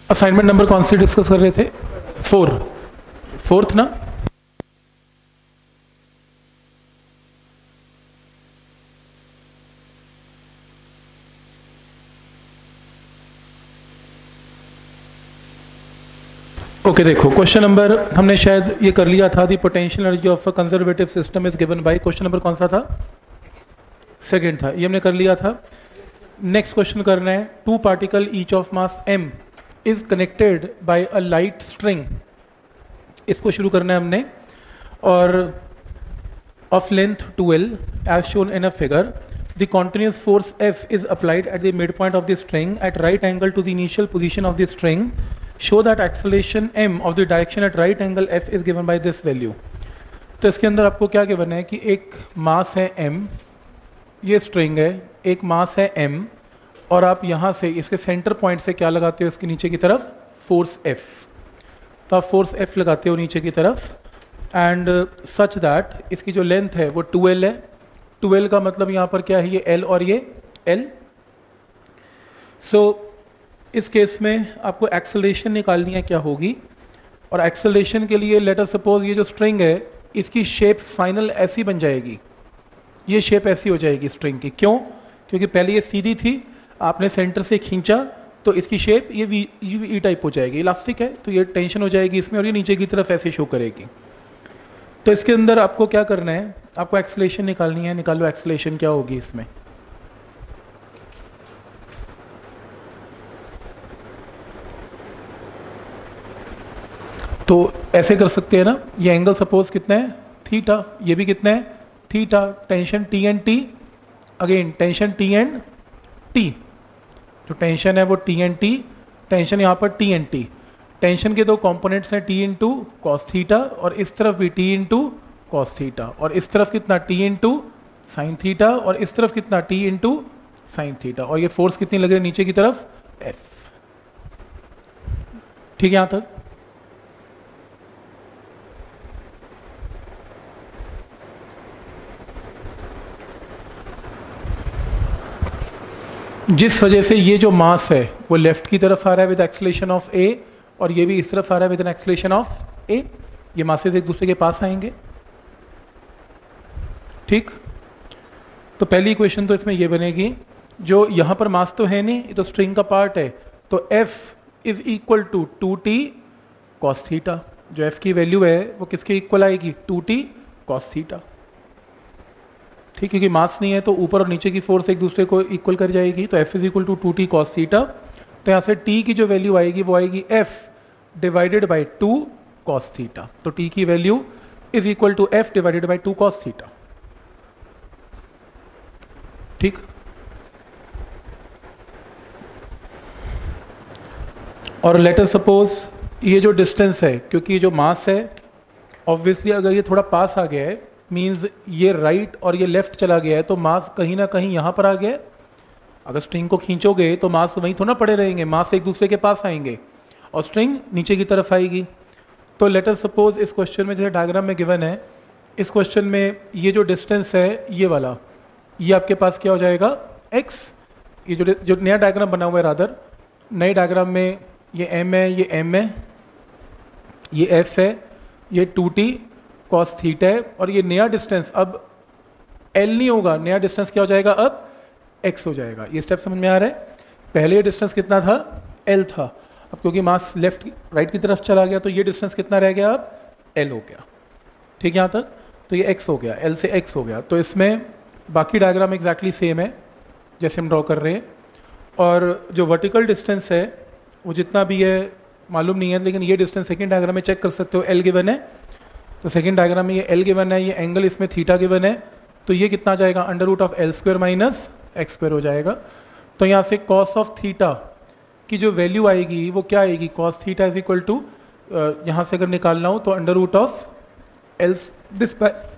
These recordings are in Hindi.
असाइनमेंट नंबर कौन सी डिस्कस कर रहे थे? फोर्थ ना? ओके देखो, क्वेश्चन नंबर हमने शायद ये कर लिया था, the potential energy of a conservative system is given by, question number कौन सा था? सेकंड था, ये हमने कर लिया था। नेक्स्ट क्वेश्चन करना है, two particle each of mass m is connected by a light string. इसको शुरू करना है हमने, और of length 12 as shown in a figure, the continuous force F is applied at the midpoint of the string at right angle to the initial position of the string. Show that acceleration m of the direction at right angle F is given by this value. तो इसके अंदर आपको क्या गिवन है कि एक मास है m, ये स्ट्रिंग है, एक मास है m, और आप यहाँ से इसके सेंटर पॉइंट से क्या लगाते हो, इसके नीचे की तरफ फोर्स F। तो आप फोर्स F लगाते हो नीचे की तरफ, एंड सच दैट इसकी जो लेंथ है वो 12 है। 12 का मतलब यहाँ पर क्या है, ये L और ये L। सो इस केस में आपको एक्सेलरेशन निकालनी है, क्या होगी, और एक्सेलरेशन के लिए लेट अस सपोज ये जो स्ट्रिंग है इसकी शेप फाइनल ऐसी बन जाएगी, ये शेप ऐसी हो जाएगी स्ट्रिंग की। क्यों? क्योंकि पहले ये सीधी थी, आपने सेंटर से खींचा तो इसकी शेप ये वी टाइप हो जाएगी, इलास्टिक है तो ये टेंशन हो जाएगी इसमें, और ये नीचे की तरफ ऐसे शो करेगी। तो इसके अंदर आपको क्या करना है, आपको एक्सेलरेशन निकालनी है। निकालो एक्सेलरेशन क्या होगी इसमें। तो ऐसे कर सकते हैं ना, ये एंगल सपोज कितना है, थीटा, ये भी कितना है, theta, tension T and T, again tension T and T, जो टेंशन है वो टी एंड टी, टेंशन यहाँ पर टी एंड टी। टेंशन के दो कंपोनेंट्स हैं टी इंटू कॉस थीटा, और इस तरफ भी टी इंटू कॉस थीटा, और इस तरफ कितना टी इंटू साइन थीटा, और इस तरफ कितना टी इंटू साइन थीटा, और ये फोर्स कितनी लग रही है नीचे की तरफ, एफ। ठीक है यहां तक? जिस वजह से ये जो मास है वो लेफ्ट की तरफ आ रहा है विद एक्सेलरेशन ऑफ ए, और ये भी इस तरफ आ रहा है with an acceleration of A, ये मासेस एक दूसरे के पास आएंगे। ठीक, तो पहली इक्वेशन तो इसमें ये बनेगी, जो यहाँ पर मास तो है नहीं, ये तो स्ट्रिंग का पार्ट है, तो F is equal to 2t cos theta. जो F की वैल्यू है वो किसके इक्वल आएगी, 2t कॉस थीटा। ठीक, क्योंकि मास नहीं है तो ऊपर और नीचे की फोर्स एक दूसरे को इक्वल कर जाएगी, तो F is equal to 2t cos theta. तो यहाँ से t की जो वैल्यू आएगी वो आएगी F divided by 2 cos theta. तो t की value is equal to F divided by 2 cos theta. ठीक, और लेट अस सपोज ये जो डिस्टेंस है, क्योंकि ये जो मास है ऑब्वियसली अगर ये थोड़ा पास आ गया है, मींस ये राइट और ये लेफ्ट चला गया है, तो मास कहीं ना कहीं यहाँ पर आ गया है। अगर स्ट्रिंग को खींचोगे तो मास वहीं थोड़ा पड़े रहेंगे, मास एक दूसरे के पास आएंगे और स्ट्रिंग नीचे की तरफ आएगी। तो लेट अस सपोज इस क्वेश्चन में जैसे डायग्राम में गिवन है, इस क्वेश्चन में ये जो डिस्टेंस है ये वाला, ये आपके पास क्या हो जाएगा, x। ये जो नया डायग्राम बना हुआ है, रादर नए डायग्राम में ये m है, ये m है, ये f है, ये 2t कॉस थीटा है, और ये नया डिस्टेंस अब l नहीं होगा, नया डिस्टेंस क्या हो जाएगा, अब x हो जाएगा। ये स्टेप समझ में आ रहा है? पहले ये डिस्टेंस कितना था, l था, अब क्योंकि मास लेफ्ट राइट की तरफ चला गया तो ये डिस्टेंस कितना रह गया, अब l हो गया। ठीक है यहाँ तक? तो ये x हो गया, l से x हो गया। तो इसमें बाकी डायग्राम एग्जैक्टली सेम है जैसे हम ड्रॉ कर रहे हैं, और जो वर्टिकल डिस्टेंस है वो जितना भी है मालूम नहीं है, लेकिन ये डिस्टेंस सेकंड डायग्राम में चेक कर सकते हो, l गिवन है। तो सेकंड डायग्राम में ये l गिवन है, ये एंगल इसमें थीटा गिवन है, तो ये कितना जाएगा, under root of l square minus x square हो जाएगा। तो यहाँ से कॉस ऑफ थीटा की जो वैल्यू आएगी वो क्या आएगी, cos theta is equal to, यहाँ से अगर निकालना हो तो under root of l this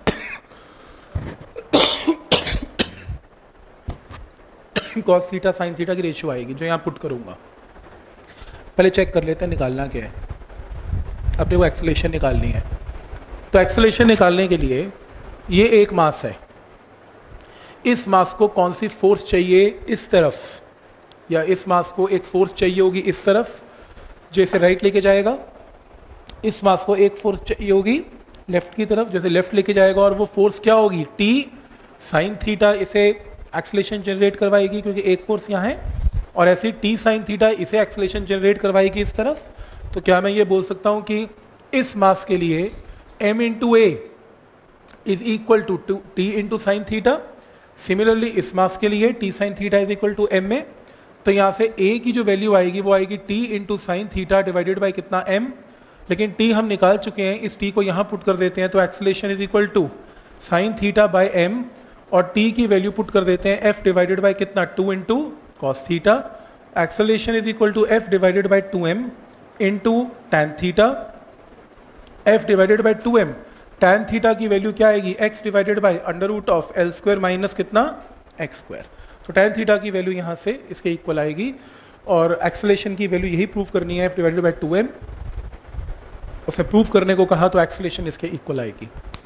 cos theta sine theta की रेशियो आएगी, जो यहाँ पुट करूंगा। पहले चेक कर लेते हैं निकालना क्या है, अपने को एक्सेलरेशन निकालनी है। तो एक्सेलरेशन निकालने के लिए ये एक मास है, इस मास को कौन सी फोर्स चाहिए, इस तरफ, या इस मास को एक फोर्स चाहिए होगी इस तरफ, जो इसे राइट लेके जाएगा, इस मास को एक फोर्स चाहिए होगी लेफ्ट की तरफ, जैसे लेफ्ट लेके जाएगा, और वो फोर्स क्या होगी, टी साइन थीटा इसे एक्सेलेरेशन जनरेट करवाएगी क्योंकि एक फोर्स यहाँ है, और ऐसे टी साइन थीटा इसे एक्सेलेरेशन जनरेट करवाएगी इस तरफ। तो क्या मैं ये बोल सकता हूँ कि इस मास के लिए m into A is equal to T into sine theta. Similarly इस मास के लिए T sine theta is equal to M A. तो यहाँ से a की जो वैल्यू आएगी वो आएगी t into sine theta divided by कितना m, लेकिन t हम निकाल चुके हैं, इस t को यहाँ पुट कर देते हैं, तो acceleration is equal to sine theta by m, और t की वैल्यू पुट कर देते हैं f डिवाइडेड बाई कितना 2 into cos theta. Acceleration is equal to f divided by 2m into tan theta, f divided by 2m, tan theta की वैल्यू क्या आएगी, x divided by under root of L square minus कितना एक्स स्क्वायर। तो टैन थीटा की वैल्यू यहाँ से इसके इक्वल आएगी, और एक्सेलेरेशन की वैल्यू यही प्रूव करनी है, f डिवाइडेड बाई 2m। उसने प्रूव करने को कहा तो एक्सेलेरेशन इसके इक्वल आएगी।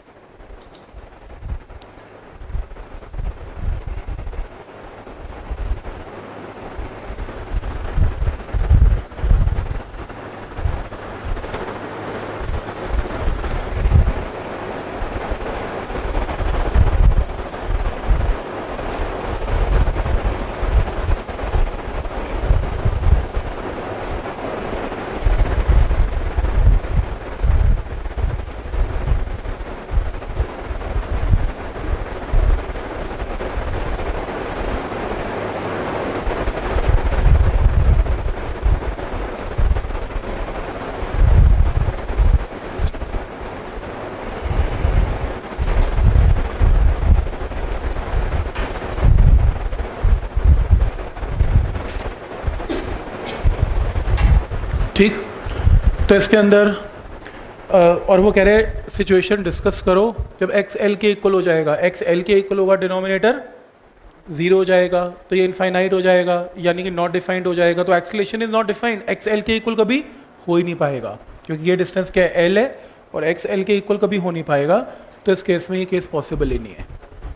ठीक, तो इसके अंदर और वो कह रहे हैं सिचुएशन डिस्कस करो जब एक्स एल के इक्वल हो जाएगा, एक्स एल के इक्वल होगा, डिनोमिनेटर 0 हो जाएगा, तो ये इनफाइनाइट हो जाएगा, यानी कि नॉट डिफाइंड हो जाएगा। तो acceleration is not defined, X L के इक्वल कभी हो ही नहीं पाएगा क्योंकि ये डिस्टेंस क्या है, एल है, और एक्स एल के इक्वल कभी हो नहीं पाएगा। तो इस केस में ये केस पॉसिबल ही नहीं है।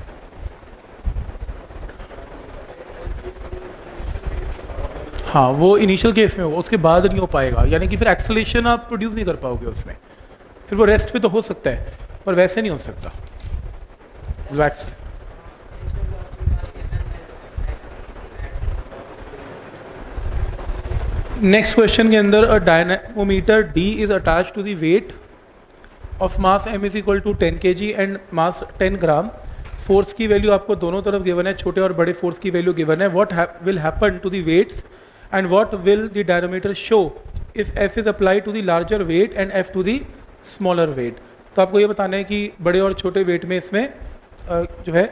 हाँ, वो इनिशियल केस में होगा, उसके बाद नहीं हो पाएगा, यानी कि फिर एक्सेलेरेशन आप प्रोड्यूस नहीं कर पाओगे उसमें, फिर वो रेस्ट पे तो हो सकता है पर वैसे नहीं हो सकता। नेक्स्ट क्वेश्चन के अंदर a dynamometer D is attach to the weight of mass m is equal to 10 kg and mass 10 gram. Force की वैल्यू आपको दोनों तरफ गिवन है, छोटे और बड़े फोर्स की वैल्यू गिवन है। What will happen to the weights and what will the dynamometer show if F is apply to the larger weight and F to the smaller weight. तो आपको ये बताना है कि बड़े और छोटे वेट में इसमें जो है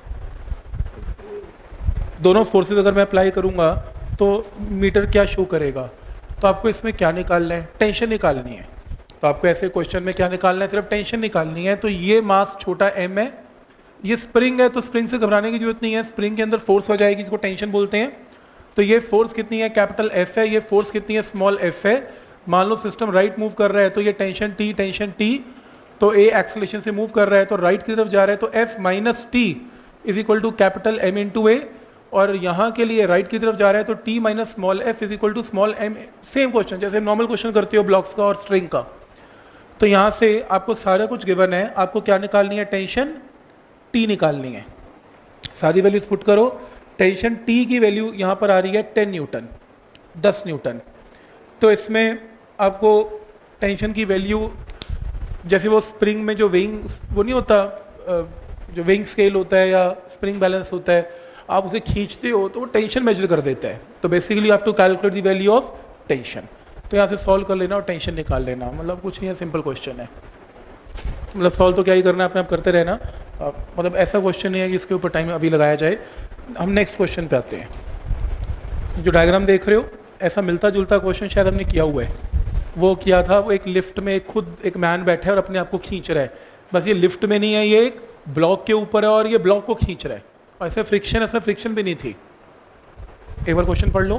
दोनों फोर्सेस अगर मैं अप्लाई करूंगा तो मीटर क्या शो करेगा। तो आपको इसमें क्या निकालना है, टेंशन निकालनी है। तो आपको ऐसे क्वेश्चन में क्या निकालना है, सिर्फ टेंशन निकालनी है। तो ये मास छोटा m है, ये स्प्रिंग है, तो स्प्रिंग से घबराने की जरूरत नहीं है, स्प्रिंग के अंदर फोर्स हो जाएगी, इसको टेंशन बोलते हैं। तो ये फोर्स कितनी है, कैपिटल F है, ये फोर्स कितनी है, स्मॉल f है। मान लो सिस्टम राइट मूव कर रहा है तो ये टेंशन T, तो A एक्सेलेरेशन से मूव कर रहा है तो राइट की तरफ जा रहा है, तो F minus T is equal to capital M into A, और यहाँ के लिए राइट की तरफ जा रहा है तो T minus small f is equal to small m। Same question जैसे नॉर्मल क्वेश्चन करते हो ब्लॉक्स का और स्ट्रिंग का। तो यहाँ से आपको सारा कुछ गिवन है, आपको क्या निकालनी है, टेंशन T निकालनी है। सारी वैल्यूज पुट करो, टेंशन T की वैल्यू यहाँ पर आ रही है 10 न्यूटन, 10 न्यूटन। तो इसमें आपको टेंशन की वैल्यू जैसे वो स्प्रिंग में जो विंग वो नहीं होता, जो विंग स्केल होता है या स्प्रिंग बैलेंस होता है, आप उसे खींचते हो तो वो टेंशन मेजर कर देता है। तो बेसिकली आप to calculate the value of tension. तो यहाँ से सॉल्व कर लेना और टेंशन निकाल लेना, मतलब कुछ नहीं है, सिंपल क्वेश्चन है। मतलब सॉल्व तो क्या ही करना है, अपने आप करते रहना, मतलब ऐसा क्वेश्चन नहीं है कि इसके ऊपर टाइम अभी लगाया जाए। हम नेक्स्ट क्वेश्चन पे आते हैं। जो डायग्राम देख रहे हो ऐसा मिलता जुलता क्वेश्चन शायद हमने किया हुआ है। वो किया था, वो एक लिफ्ट में खुद एक मैन बैठा है और अपने आप को खींच रहा है। बस ये लिफ्ट में नहीं है, ये एक ब्लॉक के ऊपर है और ये ब्लॉक को खींच रहा है। ऐसे फ्रिक्शन, इसमें फ्रिक्शन भी नहीं थी। एक बार क्वेश्चन पढ़ लो।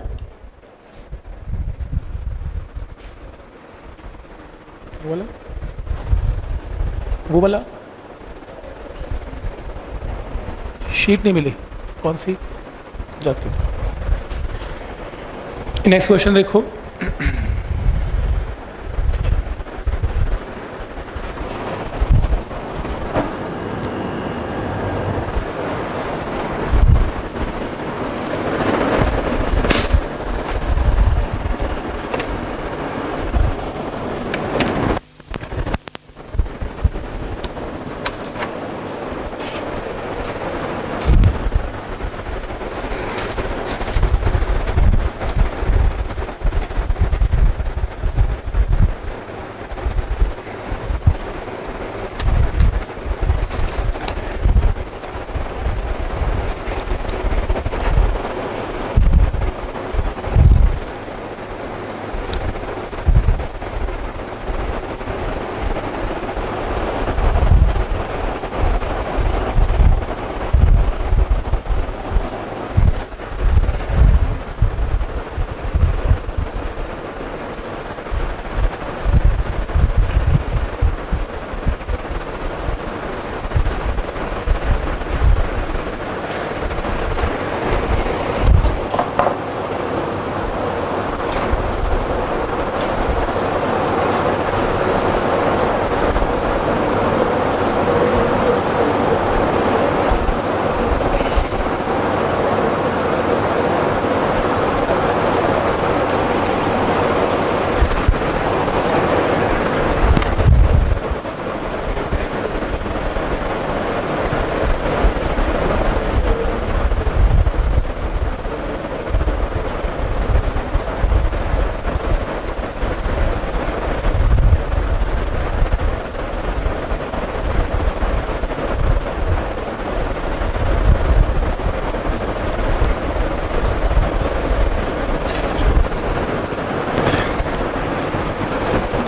वो वाला शीट नहीं मिली, कौन सी जाती। नेक्स्ट क्वेश्चन देखो।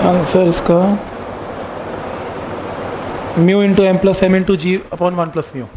आंसर इसका mu into M plus M into G upon 1 plus mu.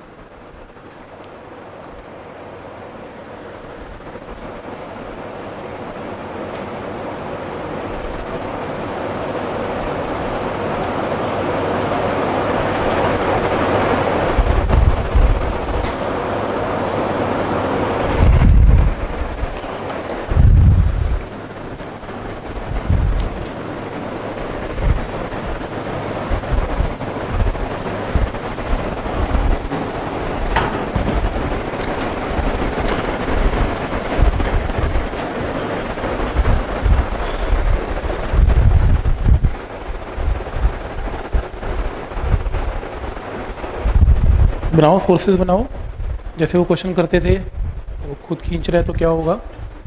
बनाओ, फोर्सेस बनाओ, जैसे वो क्वेश्चन करते थे, वो खुद खींच रहे तो क्या होगा।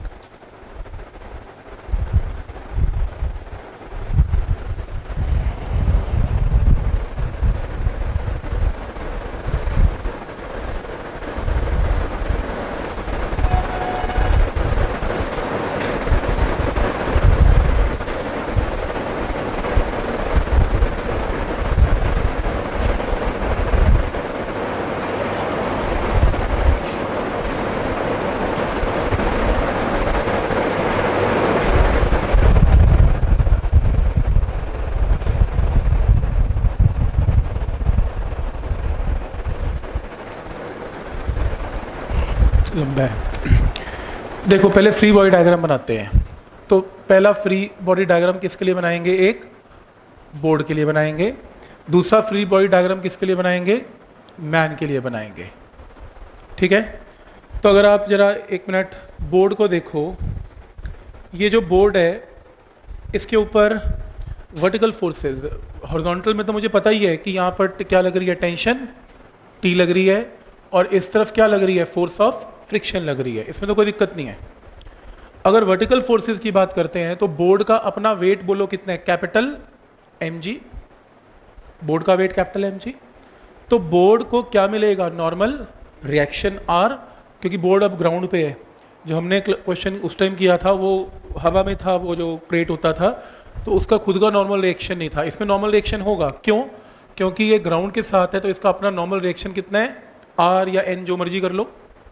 लंबा है। देखो पहले फ्री बॉडी डायग्राम बनाते हैं। तो पहला फ्री बॉडी डायग्राम किसके लिए बनाएंगे? एक बोर्ड के लिए बनाएंगे। दूसरा फ्री बॉडी डायग्राम किसके लिए बनाएंगे? मैन के लिए बनाएंगे। ठीक है, तो अगर आप जरा एक मिनट बोर्ड को देखो, ये जो बोर्ड है इसके ऊपर वर्टिकल फोर्सेस, हॉरिजॉन्टल में तो मुझे पता ही है कि यहाँ पर क्या लग रही है, टेंशन टी लग रही है, और इस तरफ क्या लग रही है, फोर्स ऑफ फ्रिक्शन लग रही है। इसमें तो कोई दिक्कत नहीं है। अगर वर्टिकल फोर्सेस की बात करते हैं तो बोर्ड का अपना वेट बोलो कितना है, कैपिटल mg, बोर्ड का वेट कैपिटल mg। तो बोर्ड को क्या मिलेगा, नॉर्मल रिएक्शन r, क्योंकि बोर्ड अब ग्राउंड पे है। जो हमने क्वेश्चन उस टाइम किया था वो हवा में था, वो जो क्रेट होता था, तो उसका खुद का नॉर्मल रिएक्शन नहीं था। इसमें नॉर्मल रिएक्शन होगा, क्यों? क्योंकि ये ग्राउंड के साथ है, तो इसका अपना नॉर्मल रिएक्शन कितना है, r या n, जो मर्जी कर लो।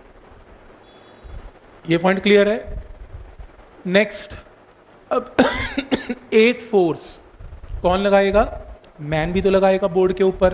ये पॉइंट क्लियर है। नेक्स्ट, अब एक फोर्स कौन लगाएगा? मैन भी तो लगाएगा बोर्ड के ऊपर।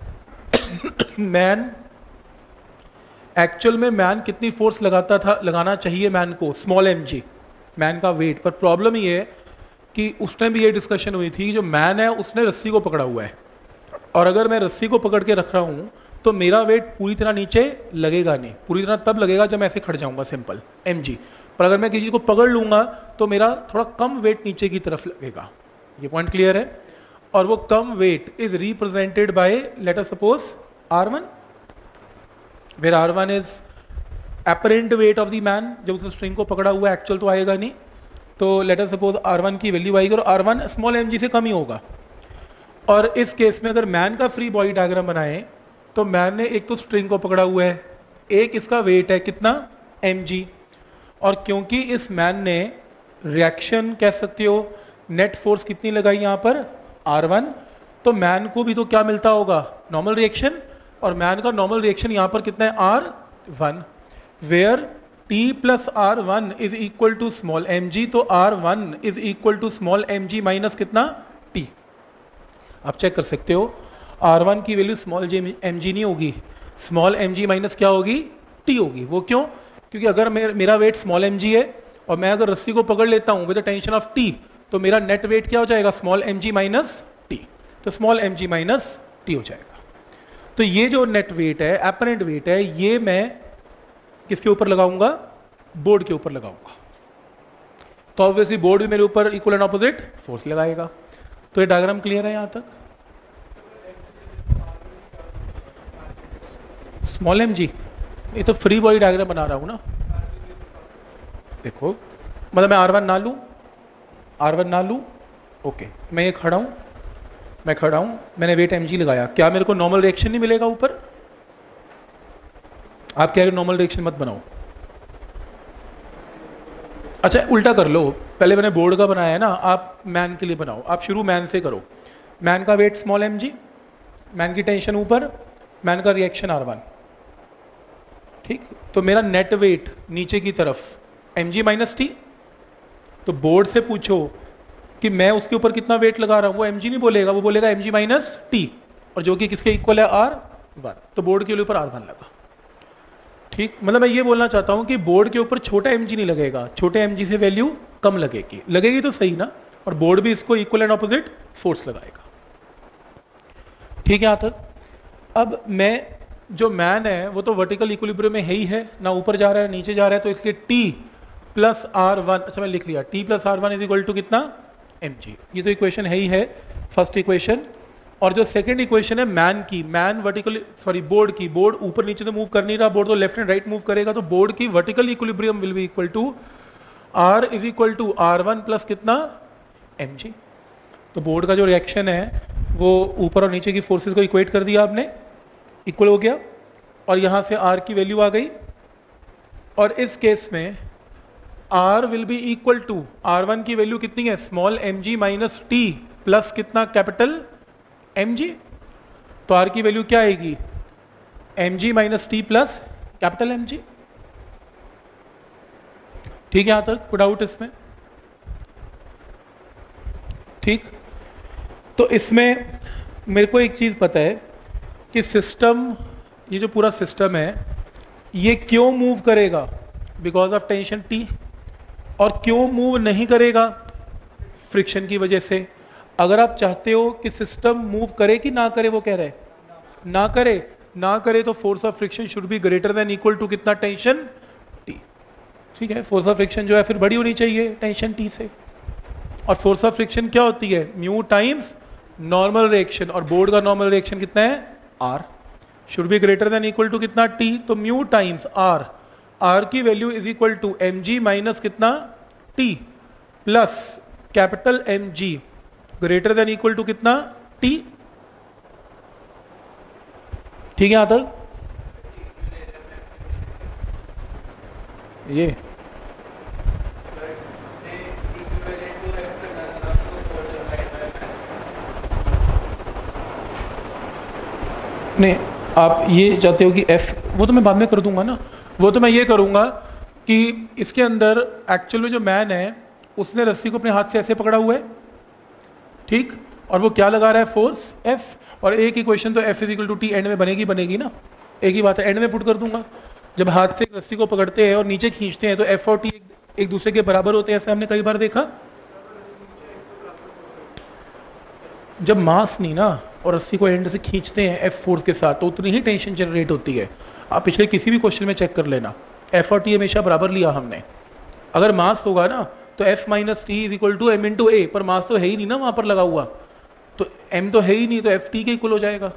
मैन एक्चुअल में मैन कितनी फोर्स लगाता था, लगाना चाहिए मैन को, स्मॉल mg, मैन का वेट। पर प्रॉब्लम ये है कि उस टाइम भी ये डिस्कशन हुई थी, जो मैन है उसने रस्सी को पकड़ा हुआ है, और अगर मैं रस्सी को पकड़ के रख रहा हूं तो मेरा वेट पूरी तरह नीचे लगेगा नहीं, पूरी तरह तब लगेगा जब मैं ऐसे खड़ जाऊंगा, सिंपल mg। पर अगर मैं किसी को पकड़ लूंगा तो मेरा थोड़ा कम वेट नीचे की तरफ लगेगा। ये पॉइंट क्लियर है। और वो कम weight is represented by, let us suppose r1, where r1 is apparent weight of the man. जब उस स्ट्रिंग को पकड़ा हुआ, एक्चुअल तो आएगा नहीं, तो लेट अस सपोज r1 की वैल्यू आएगी, और r1 स्मॉल mg से कम ही होगा। और इस केस में अगर मैन का फ्री बॉडी डायग्राम बनाएं तो मैन ने एक तो स्ट्रिंग को पकड़ा हुआ है, एक इसका वेट है कितना, mg, और क्योंकि इस मैन ने रिएक्शन कह सकते हो, नेट फोर्स कितनी लगाई यहाँ पर, r1, तो मैन को भी तो क्या मिलता होगा, नॉर्मल रिएक्शन, और मैन का नॉर्मल रिएक्शन यहाँ पर कितना है, r1, where t plus r1 is equal to small mg, तो r1 is equal to small mg minus कितना, t। आप चेक कर सकते हो, r1 की वैल्यू स्मॉल mg नहीं होगी, स्मॉल mg माइनस क्या होगी, t होगी। वो क्यों? क्योंकि अगर मेरा वेट स्मॉल mg है और मैं अगर रस्सी को पकड़ लेता हूं with the tension of t, तो मेरा नेट वेट क्या हो जाएगा, स्मॉल mg माइनस t, तो स्मॉल mg माइनस t हो जाएगा। तो ये जो नेट वेट है, अपरेंट वेट है, ये मैं किसके ऊपर लगाऊंगा, बोर्ड के ऊपर लगाऊंगा। तो ऑब्वियसली बोर्ड भी मेरे ऊपर इक्वल एंड ऑपोजिट फोर्स लगाएगा। तो ये डायग्राम क्लियर है यहां तक? स्मॉल mg, ये तो फ्री बॉडी डायग्राम बना रहा हूं ना। देखो मतलब मैं r1 ना लूं, ओके, मैं ये खड़ा हूं, मैंने वेट mg लगाया, क्या मेरे को नॉर्मल रिएक्शन नहीं मिलेगा ऊपर? आप कह रहे हो नॉर्मल रिएक्शन मत बनाओ, अच्छा उल्टा कर लो, पहले मैंने बोर्ड का बनाया है ना, आप मैन के लिए बनाओ, आप शुरू मैन से करो। मैन का वेट स्मॉल mg, मैन की टेंशन ऊपर, मैन का रिएक्शन R1, ठीक। तो मेरा नेट वेट नीचे की तरफ mg माइनस टी। तो बोर्ड से पूछो कि मैं उसके ऊपर कितना वेट लगा रहा हूं, वो mg नहीं बोलेगा, वो बोलेगा mg माइनस टी, और जो कि किसके इक्वल है R1। तो बोर्ड के ऊपर R1 लगा, ठीक। मतलब मैं ये बोलना चाहता हूं कि बोर्ड के ऊपर छोटा mg नहीं लगेगा, छोटे mg से वैल्यू कम लगेगी, लगेगी तो सही ना, और बोर्ड भी इसको इक्वल एंड ऑपोजिट फोर्स लगाएगा, ठीक है यहां तक। अब मैं जो मैन है वो तो वर्टिकल इक्विलिब्रियम में है ही है ना, ऊपर जा रहा है नीचे जा रहा है, तो इसलिए T प्लस R1, अच्छा मैं लिख लिया T plus R1 is equal to कितना mg, ये तो इक्वेशन है ही है, फर्स्ट इक्वेशन। और जो सेकंड इक्वेशन है मैन की, मैन वर्टिकल सॉरी बोर्ड की, बोर्ड ऊपर नीचे तो मूव कर नहीं रहा, बोर्ड तो लेफ्ट एंड राइट मूव करेगा, तो बोर्ड की vertical equilibrium will be equal to R is equal to R1 plus कितना mg। तो बोर्ड का जो रिएक्शन है वो ऊपर और नीचे की फोर्सेस को इक्वेट कर दिया आपने, इक्वल हो गया, और यहां से R की वैल्यू आ गई, और इस केस में R will be equal to R1 की वैल्यू कितनी है small mg minus T plus कितना कैपिटल mg। तो R की वैल्यू क्या आएगी mg minus T plus capital mg, ठीक है यहां तक कोई डाउट इसमें, ठीक। तो इसमें मेरे को एक चीज पता है कि सिस्टम, ये जो पूरा सिस्टम है ये क्यों मूव करेगा, बिकॉज ऑफ टेंशन T, और क्यों मूव नहीं करेगा, फ्रिक्शन की वजह से। अगर आप चाहते हो कि सिस्टम मूव करे कि ना करे, वो कह रहे हैं ना करे, ना करे तो force of friction should be greater than equal to कितना टेंशन T, ठीक है। फोर्स ऑफ फ्रिक्शन जो है फिर बड़ी होनी चाहिए टेंशन T से, और फोर्स ऑफ फ्रिक्शन क्या होती है म्यू टाइम्स नॉर्मल रिएक्शन, और बोर्ड का नॉर्मल रिएक्शन कितना है R, should be greater than equal to कितना T, तो म्यू टाइम्स R, R की value is equal to mg minus कितना T plus capital mg greater than equal to कितना T, ठीक है यहां तक ये। नहीं आप ये चाहते हो कि F, वो तो मैं बाद में कर दूंगा ना, वो तो मैं ये करूंगा कि इसके अंदर एक्चुअल में जो मैन है उसने रस्सी को अपने हाथ से ऐसे पकड़ा हुआ है, ठीक, और वो क्या लगा रहा है फोर्स F, और एक इक्वेशन तो F is equal to T and में बनेगी ना, एक ही बात है, एंड में पुट कर दूंगा। जब हाथ से रस्सी को पकड़ते हैं और नीचे खींचते हैं तो F और T एक दूसरे के बराबर होते हैं, ऐसे हमने कई बार देखा। जब मास नहीं ना और रस्सी को एंड से खींचते हैं F फोर्स के साथ, तो उतनी ही टेंशन जनरेट होती है। आप पिछले किसी भी क्वेश्चन में चेक कर लेना, F और T हमेशा बराबर लिया हमने। अगर मास होगा ना तो F minus T is equal to M into A, पर मास तो है ही नहीं ना वहां पर लगा हुआ, तो m तो है ही नहीं, तो F T के इक्वल हो जाएगा।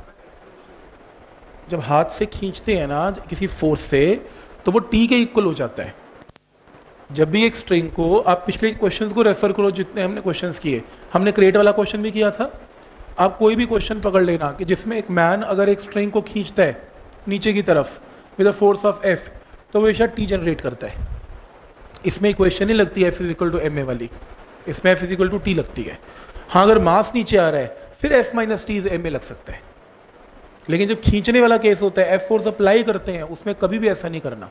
जब हाथ से खींचते हैं ना किसी फोर्स से तो वो T के इक्वल हो जाता है। जब भी एक स्ट्रिंग को, आप पिछले क्वेश्चंस को रेफर करो जितने हमने क्वेश्चंस किए, हमने क्रिएट वाला क्वेश्चन भी किया था, आप कोई भी क्वेश्चन पकड़ लेना कि जिसमें एक मैन अगर एक स्ट्रिंग को खींचता है नीचे की तरफ with a force of F, तो वो हमेशा T जनरेट करता है। इसमें इक्वेशन ही लगती है F is equal to M A वाली, इसमें F is equal to T लगती है। हाँ अगर मास नीचे आ रहा है फिर F minus T is M A लग सकता है, लेकिन जब खींचने वाला केस होता है F फोर्स अप्लाई करते हैं उसमें कभी भी ऐसा नहीं करना।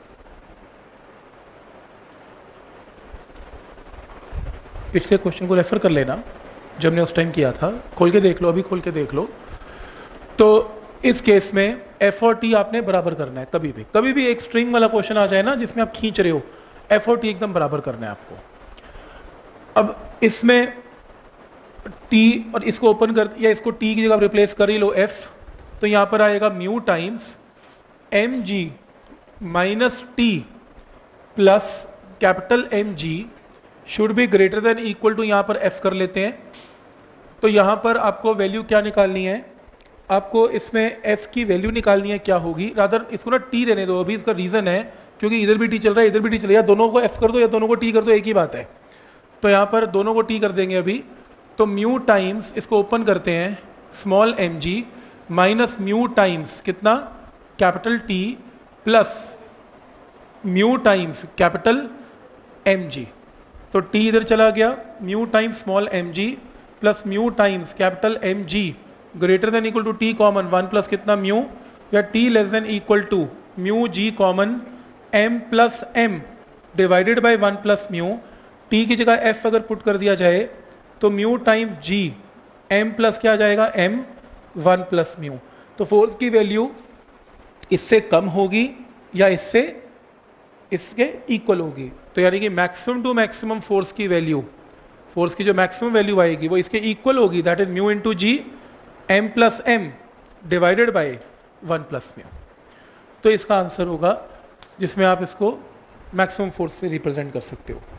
पिछले क्वेश्चन को रेफर कर लेना जब हमने उस टाइम किया था, खोल के देख लो, अभी खोल के देख लो। तो इस केस में F और T आपने बराबर करना है, कभी भी एक स्ट्रिंग वाला क्वेश्चन आ जाए ना जिसमें आप खींच रहे हो, F और T एकदम बराबर करना है आपको। अब इसमें T और इसको ओपन कर, या इसको T की जगह रिप्लेस कर ही लो F, तो यहां पर आएगा mu times mg minus T plus capital mg should be greater than equal to, यहां पर F कर लेते हैं। तो यहां पर आपको वैल्यू क्या निकालनी है, आपको इसमें F की वैल्यू निकालनी है, क्या होगी, रादर इसको ना T रहने दो अभी, इसका रीजन है क्योंकि इधर भी T चल रहा है इधर भी T चल रहा है, दोनों को F कर दो या दोनों को T कर दो, एक ही बात है। तो यहाँ पर दोनों को T कर देंगे अभी, तो म्यू टाइम्स, इसको ओपन करते हैं, small mg minus mu times कितना capital T plus mu times capital M G, तो टी इधर चला गया, mu times small M G plus mu times capital M G greater than equal to T common 1 plus कितना म्यू, या T less than equal to mu G common M plus M divided by 1 plus mu. T की जगह एफ अगर पुट कर दिया जाए तो mu times G M plus क्या आ जाएगा एम 1 प्लस म्यू। तो फोर्स की वैल्यू इससे कम होगी या इससे इसके इक्वल होगी, तो यानी कि मैक्सिमम टू मैक्सिमम फोर्स की वैल्यू, फोर्स की जो मैक्सिमम वैल्यू आएगी वो इसके इक्वल होगी, that is mu into G M plus M divided by 1 plus mu. तो इसका आंसर होगा जिसमें आप इसको मैक्सिमम फोर्स से रिप्रेजेंट कर सकते हो।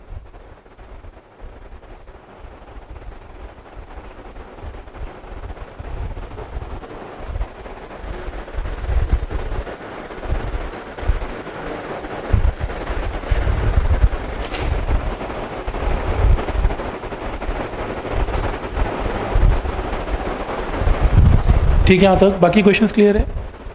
ठीक है, यहाँ तक बाकी क्वेश्चंस क्लियर है?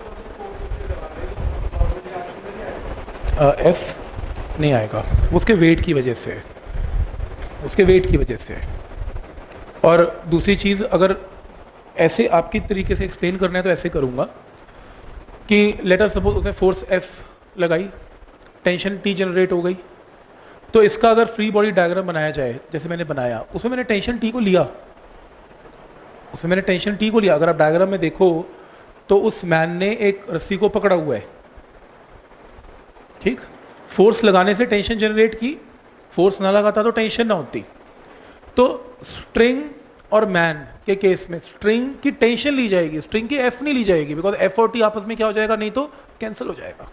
एफ नहीं आएगा, उसके वेट की वजह से, उसके वेट की वजह से। और दूसरी चीज़, अगर ऐसे आपकी तरीके से एक्सप्लेन करना है तो ऐसे करूँगा कि लेट अस सपोज उसने फोर्स एफ लगाई, टेंशन टी जनरेट हो गई, तो इसका अगर फ्री बॉडी डायग्राम बनाया जाए जैसे मैंने बनाया, उसमें मैंने टेंशन टी को लिया, उसमें मैंने टेंशन टी को लिया। अगर आप डायग्राम में देखो तो उस मैन ने एक रस्सी को पकड़ा हुआ है, ठीक, फोर्स लगाने से टेंशन जनरेट की, फोर्स ना लगाता तो टेंशन ना होती। तो स्ट्रिंग और मैन के केस में स्ट्रिंग की टेंशन ली जाएगी, स्ट्रिंग की एफ नहीं ली जाएगी, बिकॉज एफ और टी आपस में क्या हो जाएगा, नहीं तो कैंसिल हो जाएगा।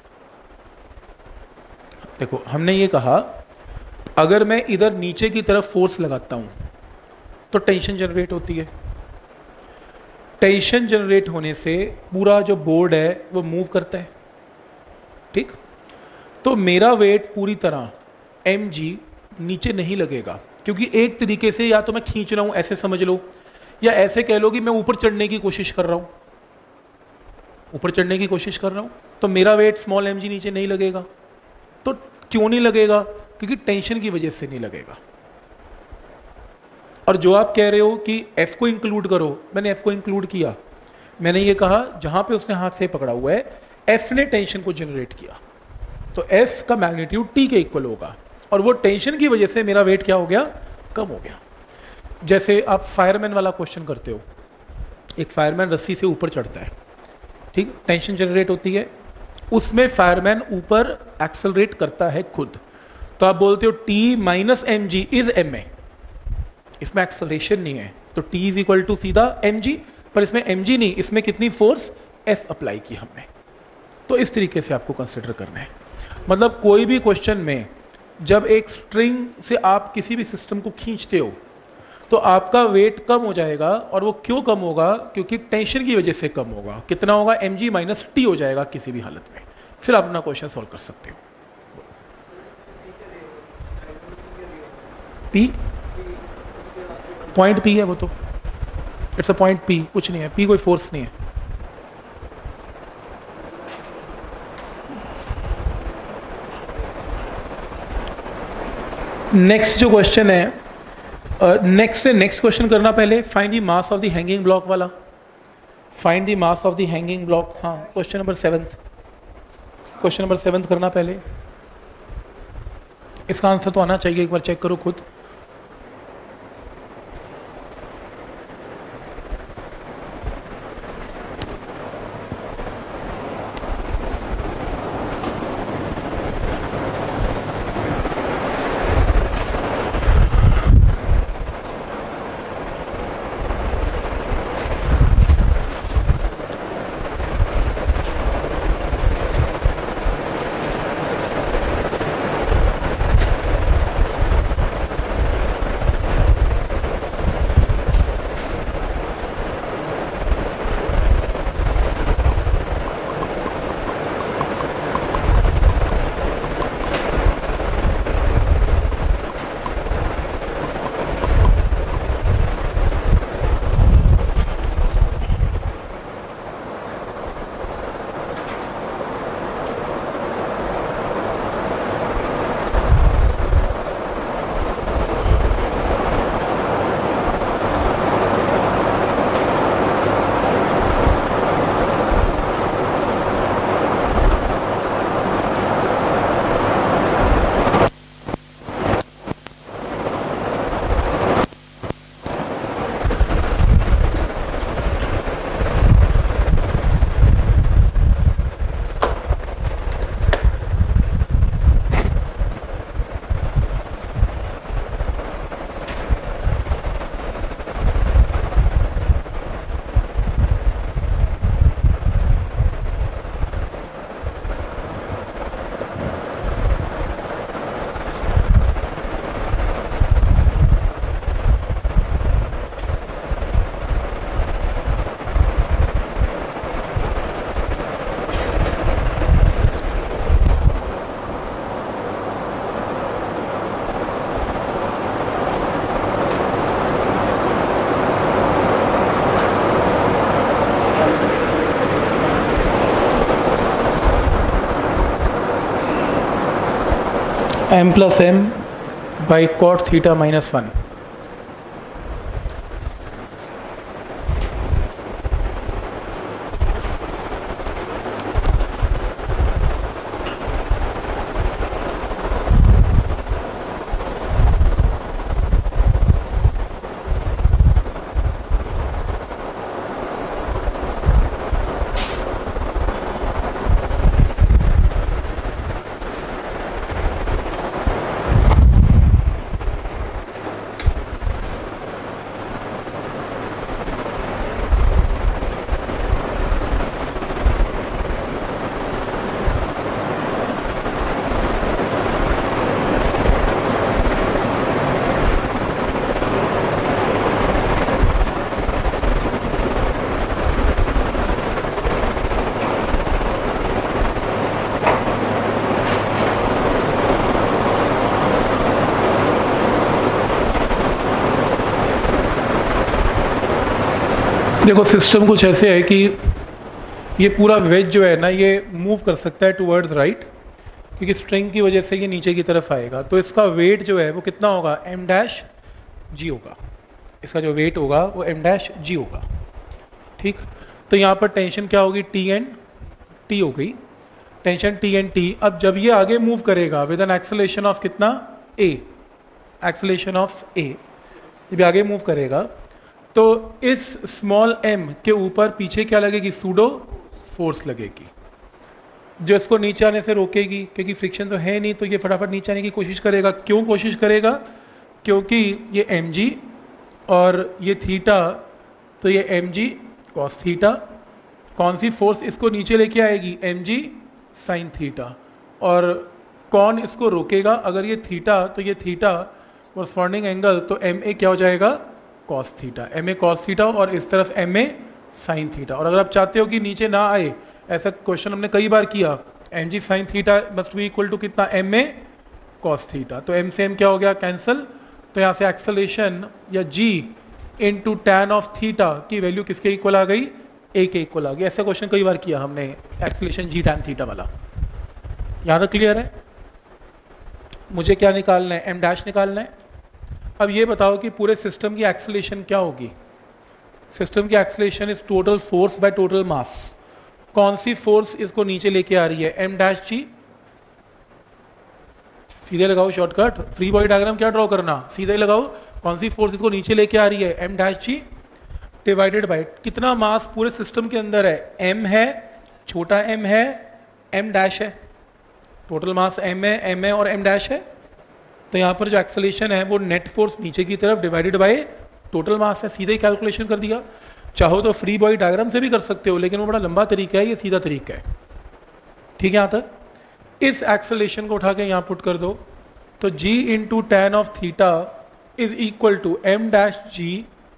देखो हमने ये कहा अगर मैं इधर नीचे की तरफ फोर्स लगाता हूं तो टेंशन जनरेट होती है, टेंशन जनरेट होने से पूरा जो बोर्ड है वो मूव करता है, ठीक। तो मेरा वेट पूरी तरह एम जी नीचे नहीं लगेगा, क्योंकि एक तरीके से या तो मैं खींच रहा हूं ऐसे समझ लो, या ऐसे कह लो कि मैं ऊपर चढ़ने की कोशिश कर रहा हूं, ऊपर चढ़ने की कोशिश कर रहा हूं, तो मेरा वेट स्मॉल एम जी नीचे नहीं लगेगा। तो क्यों नहीं लगेगा, क्योंकि टेंशन की वजह से नहीं लगेगा। और जो आप कह रहे हो कि एफ को इंक्लूड करो, मैंने एफ को इंक्लूड किया, मैंने ये कहा जहां पे उसने हाथ से पकड़ा हुआ है एफ ने टेंशन को जनरेट किया, तो एफ का मैग्नीट्यूड टी के इक्वल होगा, और वो टेंशन की वजह से मेरा वेट क्या हो गया, कम हो गया। जैसे आप फायरमैन वाला क्वेश्चन करते हो, एक फायरमैन रस्सी से ऊपर चढ़ता है, ठीक, टेंशन जनरेट होती है, उसमें फायरमैन ऊपर एक्सेलरेट करता है खुद, तो आप बोलते हो T minus M G is M A, इसमें एक्सेलरेशन नहीं है, तो T इज इक्वल टू सीधा mg, पर इसमें mg नहीं, इसमें कितनी फोर्स F अप्लाई की हमने। तो इस तरीके से आपको कंसिडर करना है। मतलब कोई भी क्वेश्चन में जब एक स्ट्रिंग से आप किसी भी सिस्टम को खींचते हो तो आपका वेट कम हो जाएगा, और वो क्यों कम होगा, क्योंकि टेंशन की वजह से कम होगा। कितना होगा, mg माइनस टी हो जाएगा किसी भी हालत में, फिर आप अपना क्वेश्चन सॉल्व कर सकते हो। P पॉइंट P है, वो तो इट्स अ पॉइंट P, कुछ नहीं है, P कोई फोर्स नहीं है। नेक्स्ट जो क्वेश्चन है, नेक्स्ट क्वेश्चन करना पहले, find the mass of the hanging block वाला, find the mass of the hanging block, हाँ क्वेश्चन नंबर 7, क्वेश्चन नंबर 7 करना पहले। इसका आंसर तो आना चाहिए, एक बार चेक करो खुद। m plus m by cot theta minus 1. देखो सिस्टम कुछ ऐसे है कि ये पूरा वेज जो है ना ये मूव कर सकता है टुवर्ड्स राइट, क्योंकि स्ट्रिंग की वजह से ये नीचे की तरफ आएगा। तो इसका वेट जो है वो कितना होगा, m डैश g होगा। इसका जो वेट होगा वो m डैश g होगा। ठीक, तो यहाँ पर टेंशन क्या होगी, t एंड t हो गई, टेंशन t एंड t। अब जब ये आगे मूव करेगा विद एन एक्सेलरेशन ऑफ कितना, a, एक्सेलरेशन ऑफ a, जब आगे मूव करेगा तो इस स्मॉल m के ऊपर पीछे क्या लगेगी, सूडो फोर्स लगेगी जो इसको नीचे आने से रोकेगी, क्योंकि फ्रिक्शन तो है नहीं तो ये फटाफट नीचे आने की कोशिश करेगा। क्यों कोशिश करेगा, क्योंकि ये mg और ये थीटा, तो ये mg cos थीटा, कौन सी फोर्स इसको नीचे लेके आएगी, mg sin थीटा, और कौन इसको रोकेगा, अगर ये थीटा तो ये थीटा कोरस्पॉन्डिंग एंगल, तो ma क्या हो जाएगा, cos theta, ma cos theta, और इस तरफ ma sin थीटा। और अगर आप चाहते हो कि नीचे ना आए, ऐसा क्वेश्चन हमने कई बार किया, mg sin theta must be equal to कितना, ma cos थीटा, तो m से m क्या हो गया, कैंसिल। तो यहाँ से एक्सेलरेशन या g into tan of theta की वैल्यू किसके इक्वल आ गई, a के इक्वल आ गई। ऐसा क्वेश्चन कई बार किया हमने, एक्सेलरेशन g टैन थीटा वाला। यहाँ तक क्लियर है। मुझे क्या निकालना है, m डैश निकालना है। अब ये बताओ कि पूरे सिस्टम की एक्सेलरेशन क्या होगी। सिस्टम की acceleration is total force by total mass. कौन सी फोर्स इसको नीचे लेके आ रही है, m डैश जी। सीधे लगाओ शॉर्टकट, फ्री बॉडी डायग्राम क्या ड्रॉ करना, सीधे लगाओ, कौन सी फोर्स इसको नीचे लेके आ रही है, m dash g divided by कितना मास पूरे सिस्टम के अंदर है, m है, छोटा m है, m डैश है, टोटल मास m है, m है और m डैश है। तो यहाँ पर जो एक्सेलरेशन है वो नेट फोर्स नीचे की तरफ डिवाइडेड बाय टोटल मास है। सीधे कैलकुलेशन कर दिया। चाहो तो फ्री बॉडी डायग्राम से भी कर सकते हो, लेकिन वो बड़ा लंबा तरीका है, ये सीधा तरीका है। ठीक है, यहाँ तक। इस एक्सेलरेशन को उठा के यहाँ पुट कर दो, तो g into tan of theta is equal to m dash g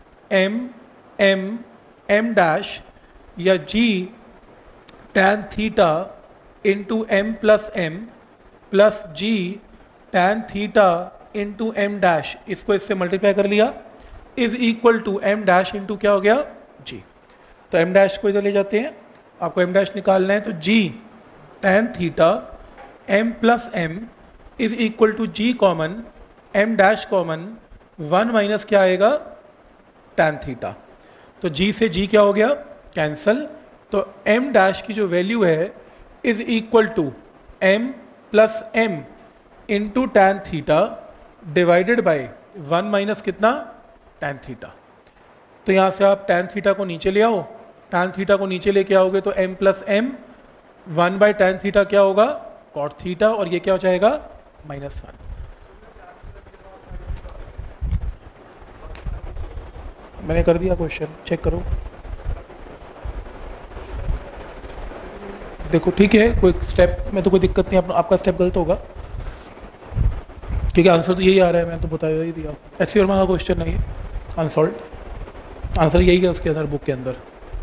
m dash, या g tan theta into m plus g tan theta into m dash, इसको इससे मल्टीप्लाई कर लिया, is equal to m dash into क्या हो गया, g। तो m डैश को इधर ले जाते हैं, आपको m डैश निकालना है, तो g tan theta m plus m is equal to g common, m dash common, 1 minus क्या आएगा, टैन थीटा। तो g से g क्या हो गया, कैंसल। तो m डैश की जो वैल्यू है is equal to m plus m into tan theta divided by 1 minus कितना, टैन थीटा। तो यहाँ से आप टैन थीटा को नीचे ले आओ, टैन थीटा को नीचे लेके आओगे तो m plus m, 1 by tan theta क्या होगा, कॉट थीटा, और ये क्या हो जाएगा, -1। मैंने कर दिया क्वेश्चन, चेक करो। देखो ठीक है, कोई स्टेप में तो कोई दिक्कत नहीं, आपका स्टेप गलत होगा, ठीक है, आंसर तो यही आ रहा है, मैं तो बता ही दिया। ऐसी और का क्वेश्चन नहीं है अनसॉल्व, आंसर यही है उसके अंदर, बुक के अंदर।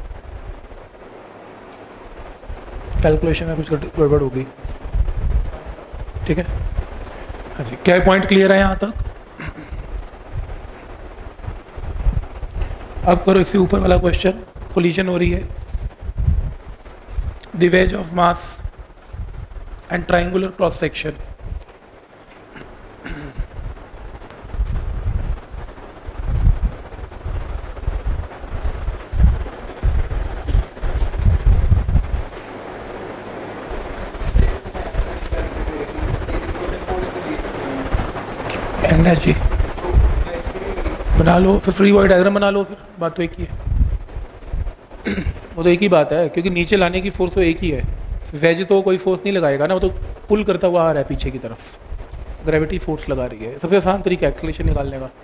कैलकुलेशन में कुछ गड़बड़ हो गई, ठीक है। हाँ जी, क्या पॉइंट क्लियर है यहाँ तक। अब करो इससे ऊपर वाला क्वेश्चन, कोलिजन हो रही है, the wedge of mass and triangular cross section Dinesh ji बना लो, फिर फ्री बॉडी डायग्राम बना लो, फिर बात तो एक ही है। वो तो एक ही बात है, क्योंकि नीचे लाने की फोर्स तो एक ही है। वेज तो कोई फोर्स नहीं लगाएगा ना, वो तो पुल करता हुआ आ रहा है पीछे की तरफ, ग्रेविटी फोर्स लगा रही है। सबसे आसान तरीका एक्सेलरेशन निकालने का।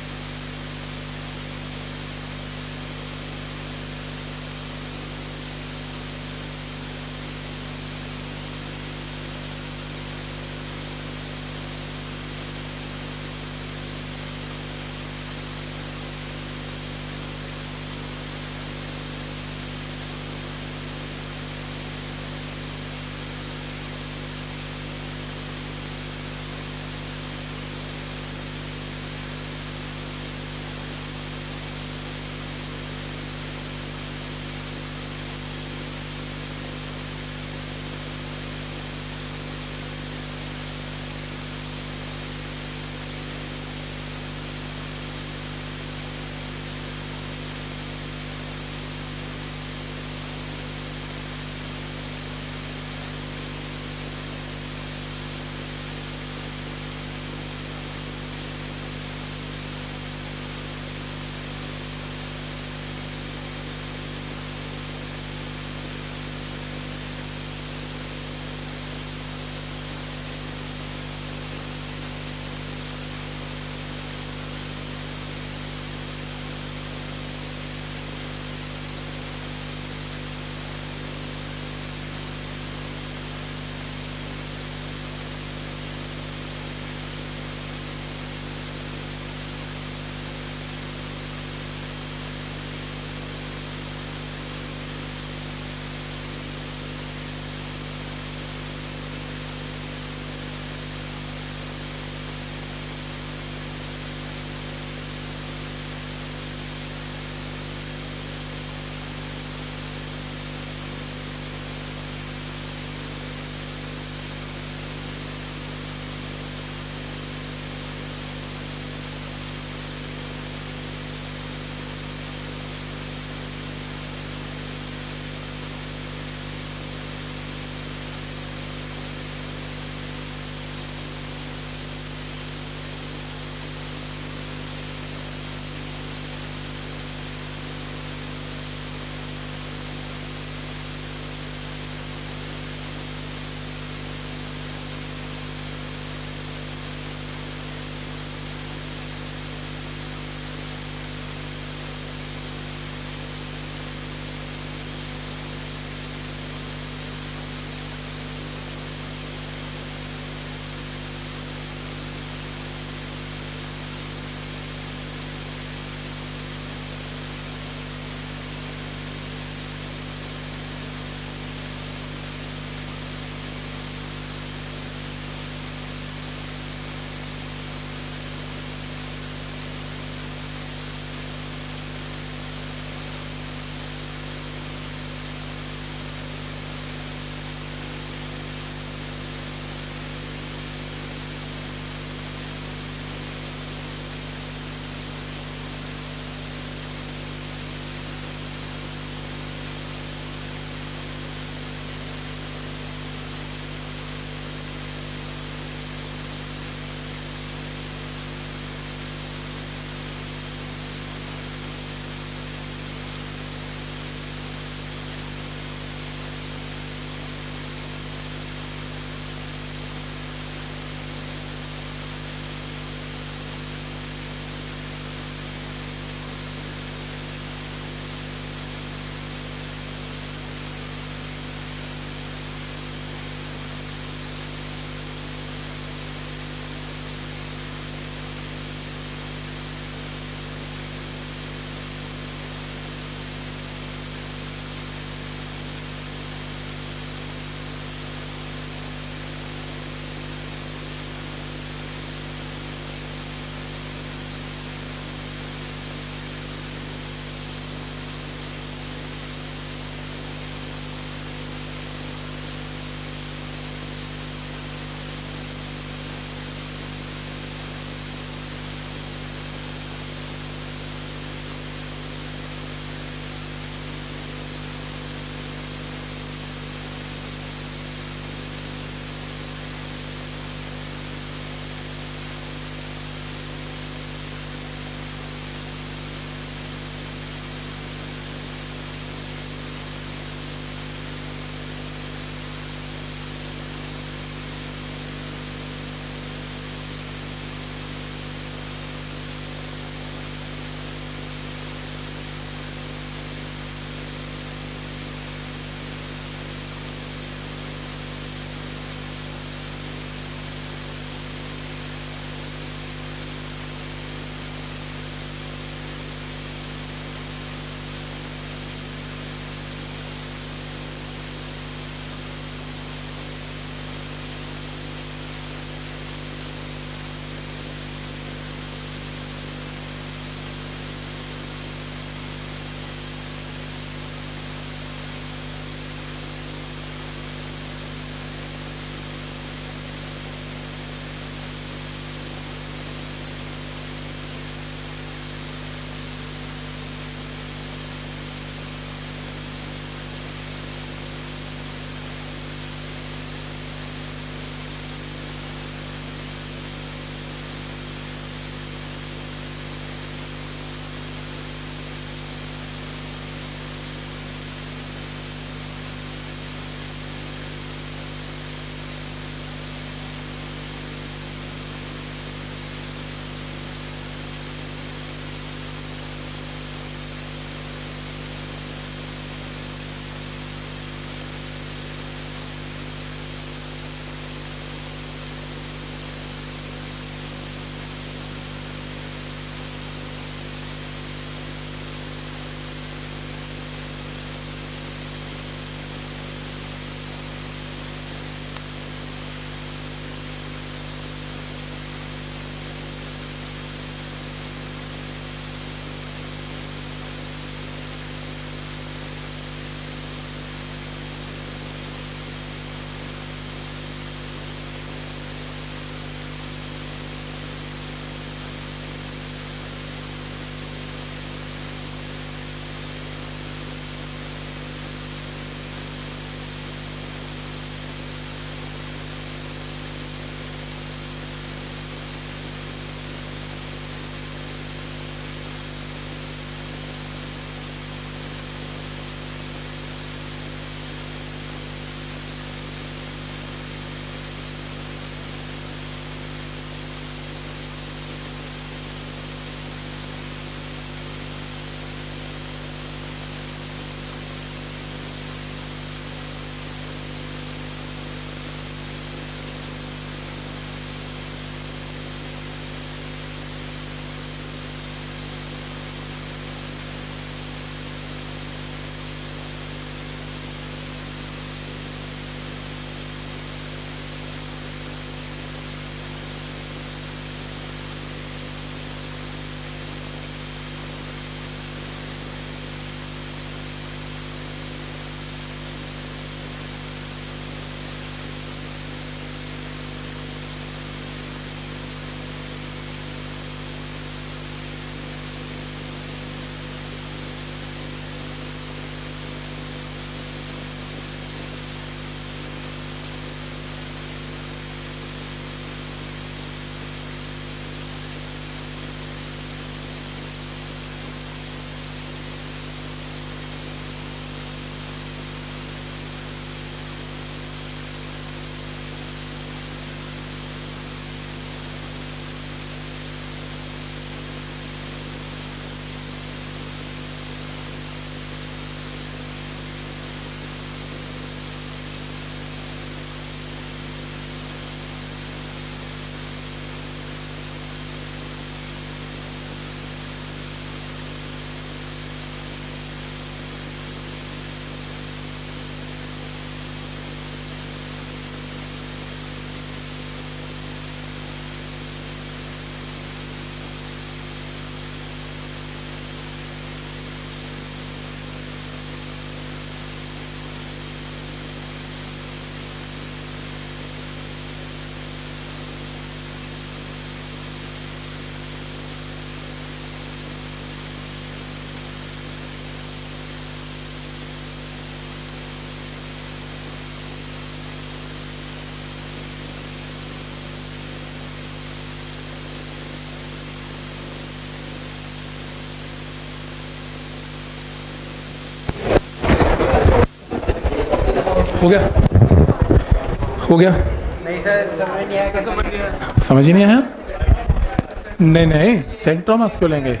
हो गया? हो गया? नहीं सर, समझ नहीं आया। समझ ही नहीं आया? नहीं नहीं, सेंटर मास क्यों लेंगे?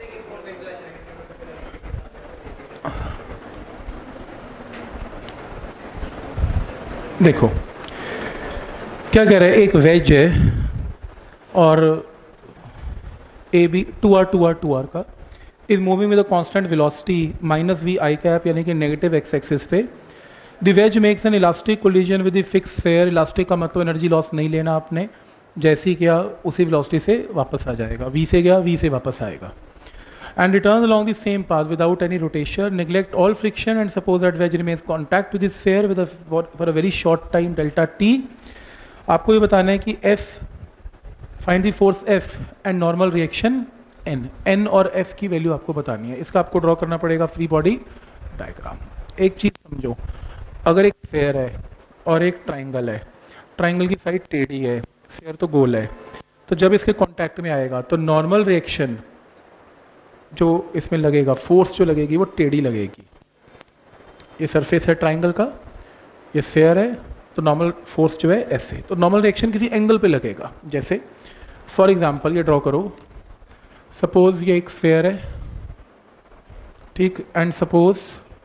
देखो क्या कह रहे हैं, एक वेज है और ए बी 2r का is moving with a constant velocity minus v i cap, यानी कि नेगेटिव एक्स एक्सिस पे। The wedge makes an elastic collision with the fix sphere. Elastic का मतलब एनर्जी लॉस नहीं लेना आपने, जैसे ही किया उसी वेलोसिटी से वापस आ जाएगा, वी से गया वी से वापस आएगा। And returns along the same path without any rotation. Neglect all friction and suppose that wedge remains contact with the sphere with for a very short time delta t. आपको ये बताना है कि F, find the force F and normal reaction N. N और F की वैल्यू आपको बतानी है। इसका आपको ड्रॉ करना पड़ेगा फ्री बॉडी डायग्राम। एक चीज़ समझो, अगर एक स्फीयर है और एक ट्राइंगल है, ट्राइंगल की साइड टेढ़ी है, स्फीयर तो गोल है, तो जब इसके कॉन्टैक्ट में आएगा तो नॉर्मल रिएक्शन जो इसमें लगेगा, फोर्स जो लगेगी वो टेढ़ी लगेगी। ये सरफेस है ट्राइंगल का, ये स्फीयर है, तो नॉर्मल फोर्स जो है ऐसे, तो नॉर्मल रिएक्शन किसी एंगल पे लगेगा। जैसे फॉर एग्जांपल ये ड्रॉ करो, सपोज ये एक स्फीयर है, ठीक, and suppose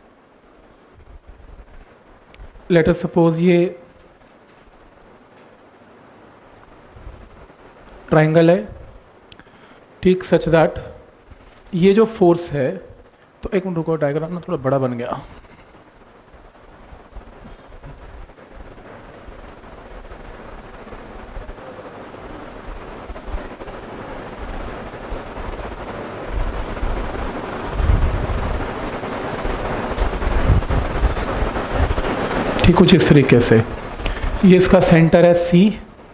let us suppose ये ट्राइंगल है, ठीक, सच दैट ये जो फोर्स है, तो एक मिनट रुको, डायग्राम ना थोड़ा बड़ा बन गया। ठीक, कुछ इस तरीके से, ये इसका सेंटर है सी,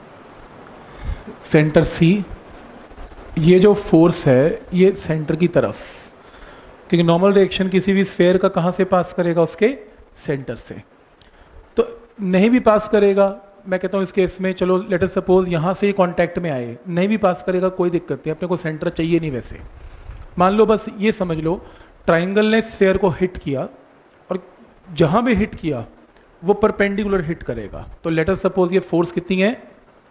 सेंटर सी, ये जो फोर्स है ये सेंटर की तरफ, क्योंकि नॉर्मल रिएक्शन किसी भी स्फीयर का कहाँ से पास करेगा, उसके सेंटर से। तो नहीं भी पास करेगा, मैं कहता हूँ इस केस में चलो लेट अस सपोज यहाँ से ही कांटेक्ट में आए, नहीं भी पास करेगा कोई दिक्कत नहीं, अपने को सेंटर चाहिए नहीं। वैसे मान लो, बस ये समझ लो, ट्राइंगल ने स्फीयर को हिट किया और जहाँ भी हिट किया वो परपेंडिकुलर हिट करेगा। तो लेट अस सपोज ये फोर्स कितनी है,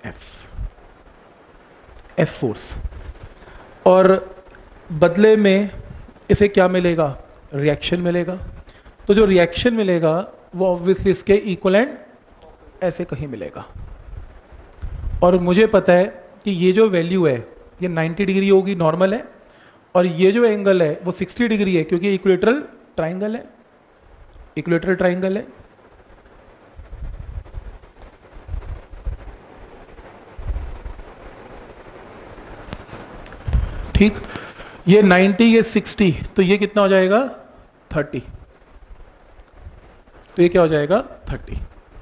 एफ फोर्स, और बदले में इसे क्या मिलेगा, रिएक्शन मिलेगा। तो जो रिएक्शन मिलेगा वो ऑब्वियसली इसके इक्वलेंट ऐसे कहीं मिलेगा। और मुझे पता है कि ये जो वैल्यू है ये 90 डिग्री होगी, नॉर्मल है, और ये जो एंगल है वो 60 डिग्री है, क्योंकि इक्वेटरल ट्राइंगल है, इक्वेटरल ट्राइंगल है। ठीक, ये 90, ये 60, तो ये कितना हो जाएगा, 30। तो ये क्या हो जाएगा, 30।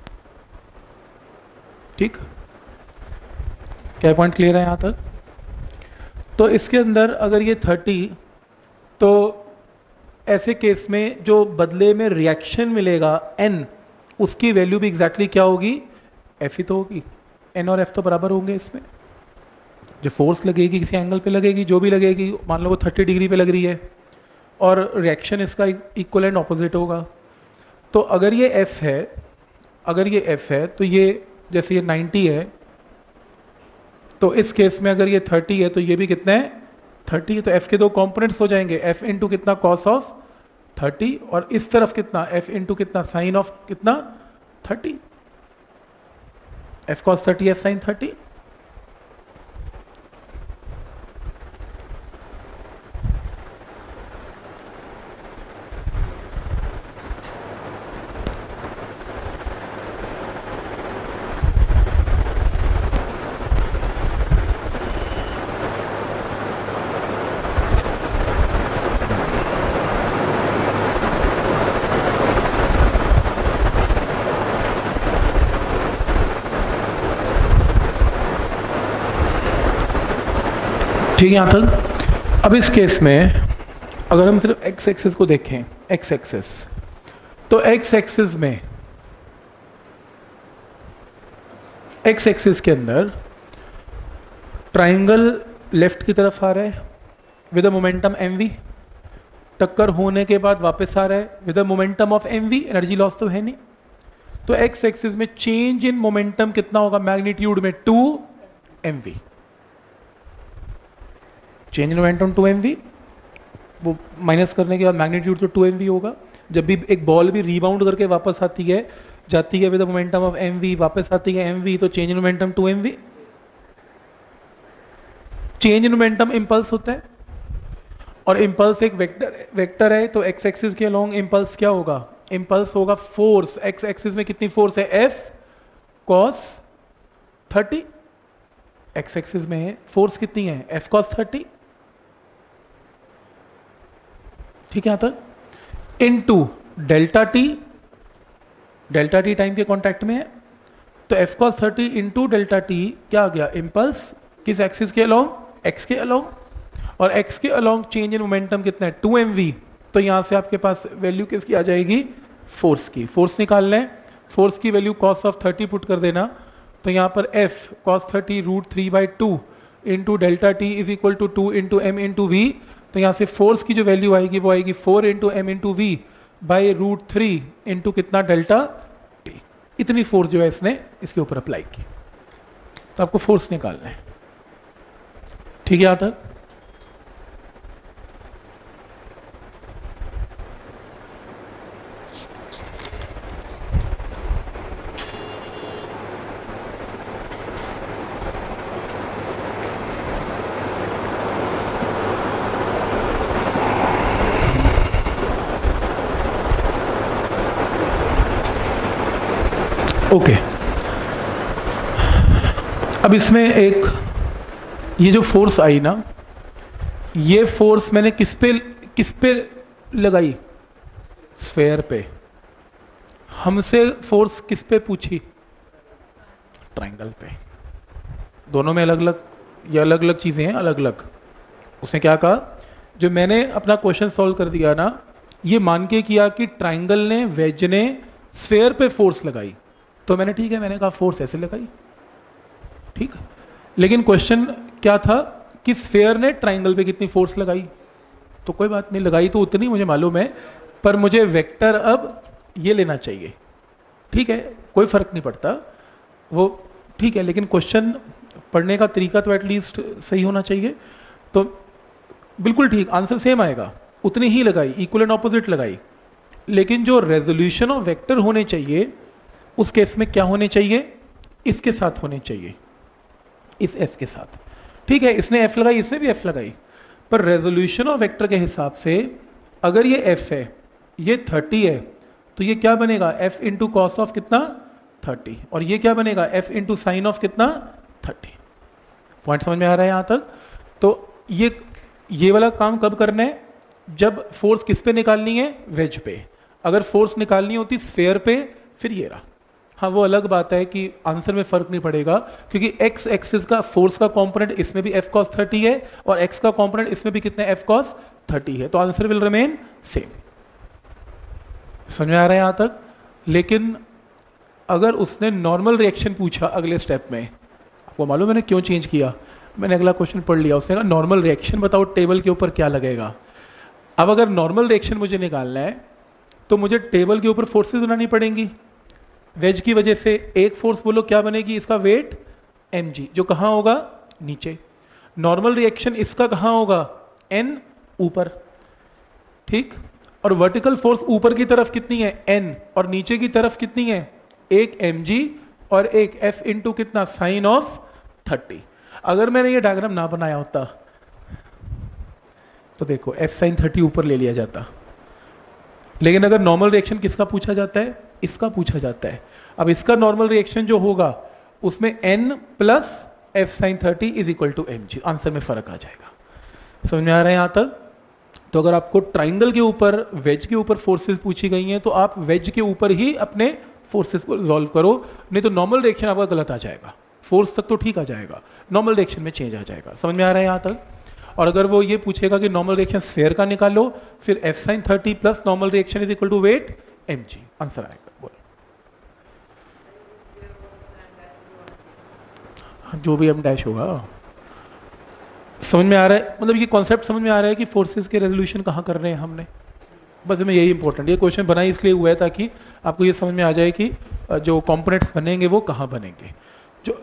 ठीक, क्या पॉइंट क्लियर है यहां तक? तो इसके अंदर अगर ये 30, तो ऐसे केस में जो बदले में रिएक्शन मिलेगा n, उसकी वैल्यू भी एग्जैक्टली क्या होगी, f ही तो होगी। n और f तो बराबर होंगे इसमें। जो फोर्स लगेगी किसी एंगल पे लगेगी, जो भी लगेगी, मान लो वो 30 डिग्री पे लग रही है, और रिएक्शन इसका इक्वल एंड ऑपोजिट होगा। तो अगर ये f है, अगर ये f है, तो ये जैसे ये 90 है, तो इस केस में अगर ये 30 है तो ये भी कितना है, 30। तो f के दो कंपोनेंट्स हो जाएंगे, f इंटू कितना कॉस ऑफ 30, और इस तरफ कितना f इंटू कितना साइन ऑफ कितना 30, f कॉस 30 f साइन 30। ठीक है यहाँ तक। अब इस केस में अगर हम सिर्फ एक्स एक्सिस को देखें, एक्स एक्सिस, तो एक्स एक्सिस में, एक्स एक्सिस के अंदर ट्राइंगल लेफ्ट की तरफ आ रहा है विद अ मोमेंटम mv, टक्कर होने के बाद वापस आ रहा है with a momentum of mv, energy loss तो है नहीं। तो एक्स एक्सिस में चेंज इन मोमेंटम कितना होगा मैग्नीट्यूड में 2 mv, change in momentum 2 mv, वो माइनस करने के बाद मैग्नीट्यूड तो 2 mv होगा। जब भी एक बॉल भी रीबाउंड करके वापस आती है, जाती है with the momentum of mv, वापस आती है mv, तो change in momentum 2 mv। Change in momentum impulse होता है और इंपल्स एक वेक्टर है, तो एक्स एक्सिस के अलोंग इंपल्स क्या होगा, इंपल्स होगा फोर्स। एक्स एक्सिस में कितनी फोर्स है, F cos 30, एक्स एक्सिस में फोर्स कितनी है, F cos 30, ठीक है यहां तक, into delta t, delta t time के कॉन्टैक्ट में है, तो F cos 30 into delta t क्या आ गया, इंपल्स किस एक्सिस के अलोंग, एक्स के अलोंग, और x के अलोंग चेंज इन मोमेंटम कितना है 2 mv, तो यहां से आपके पास वैल्यू किसकी आ जाएगी, फोर्स की। फोर्स निकाल लें, फोर्स की वैल्यू cos ऑफ 30 पुट कर देना, तो यहां पर f cos 30 √3/2 into delta t is equal to 2 into m into v, तो यहां से फोर्स की जो वैल्यू आएगी वो आएगी 4 into m into v by √3 into कितना डेल्टा टी। इतनी फोर्स जो है इसने इसके ऊपर अप्लाई की, तो आपको फोर्स निकालना है, ठीक है यहां तक। ओके अब इसमें एक ये जो फोर्स आई ना, ये फोर्स मैंने किस पे लगाई, स्फेयर पे। हमसे फोर्स किस पे पूछी, ट्रायंगल पे। दोनों में अलग अलग, ये अलग अलग चीजें हैं, अलग अलग। उसने क्या कहा, जो मैंने अपना क्वेश्चन सॉल्व कर दिया ना, ये मान के किया कि ट्रायंगल ने, वेज ने स्फेयर पे फोर्स लगाई, तो मैंने ठीक है, मैंने कहा फोर्स ऐसे लगाई, ठीक है। लेकिन क्वेश्चन क्या था कि स्फेयर ने ट्रायंगल पे कितनी फोर्स लगाई, तो कोई बात नहीं, लगाई तो उतनी मुझे मालूम है, पर मुझे वेक्टर अब ये लेना चाहिए, ठीक है, कोई फर्क नहीं पड़ता वो, ठीक है। लेकिन क्वेश्चन पढ़ने का तरीका तो एटलीस्ट सही होना चाहिए, तो बिल्कुल ठीक, आंसर सेम आएगा, उतनी ही लगाई, इक्वल एंड ऑपोजिट लगाई। लेकिन जो रेजोल्यूशन ऑफ वेक्टर होने चाहिए उस केस में क्या होने चाहिए, इसके साथ होने चाहिए, इस f के साथ, ठीक है। इसने f लगाई, इसने भी f लगाई, पर रेजोल्यूशन ऑफ वेक्टर के हिसाब से अगर ये f है, ये 30 है, तो ये क्या बनेगा, f इंटू कॉस ऑफ कितना 30, और ये क्या बनेगा, f इंटू साइन ऑफ कितना 30। पॉइंट समझ में आ रहा है यहां तक। तो ये वाला काम कब करना है, जब फोर्स किस पे निकालनी है, वेज पे। अगर फोर्स निकालनी होती स्फेयर पे, फिर ये रहा, हाँ वो अलग बात है कि आंसर में फर्क नहीं पड़ेगा, क्योंकि x एक्सिस का फोर्स का कंपोनेंट इसमें भी f cos 30 है और x का कंपोनेंट इसमें भी कितना f cos 30 है, तो आंसर विल रिमेन सेम। समझ में आ रहा है यहां तक। लेकिन अगर उसने नॉर्मल रिएक्शन पूछा अगले स्टेप में, आपको मालूम मैंने क्यों चेंज किया, मैंने अगला क्वेश्चन पढ़ लिया, उसने कहा नॉर्मल रिएक्शन बताओ टेबल के ऊपर क्या लगेगा। अब अगर नॉर्मल रिएक्शन मुझे निकालना है तो मुझे टेबल के ऊपर फोर्सेस बनानी पड़ेंगी। वेज की वजह से एक फोर्स बोलो क्या बनेगी, इसका वेट mg, जो कहां होगा, नीचे। नॉर्मल रिएक्शन इसका कहां होगा, n ऊपर, ठीक। और वर्टिकल फोर्स ऊपर की तरफ कितनी है, n, और नीचे की तरफ कितनी है, एक mg और एक f इंटू कितना, साइन ऑफ 30। अगर मैंने ये डायग्राम ना बनाया होता तो देखो f साइन 30 ऊपर ले लिया जाता, लेकिन अगर नॉर्मल रिएक्शन किसका पूछा जाता है, इसका पूछा जाता है। अब इसका नॉर्मल रिएक्शन जो होगा उसमें n plus f sine 30 is equal to mg, answer में फर्क आ जाएगा। समझ में आ रहा है यहां तक। तो अगर आपको ट्राइंगल के ऊपर, वेज के ऊपर फोर्सेस पूछी गई हैं, तो आप वेज के ऊपर ही अपने फोर्सेस को रिजॉल्व करो, नहीं तो नॉर्मल रिएक्शन आपका गलत आ जाएगा। फोर्स तक तो ठीक आ जाएगा, नॉर्मल रिएक्शन में चेंज आ जाएगा। समझ में आ रहा है यहां तक। और अगर वो ये पूछेगा कि नॉर्मल रिएक्शन स्फेयर का निकालो, फिर f sine 30 plus normal reaction is equal to weight mg, answer आएगा। बोलो जो भी m डैश होगा। समझ में आ रहा है, मतलब ये कॉन्सेप्ट समझ में आ रहा है कि फोर्सेस के रेजोल्यूशन कहाँ कर रहे हैं हमने। बस में यही इंपॉर्टेंट, ये क्वेश्चन बना इसलिए हुआ है ताकि आपको ये समझ में आ जाए कि जो कंपोनेंट्स बनेंगे वो कहाँ बनेंगे। जो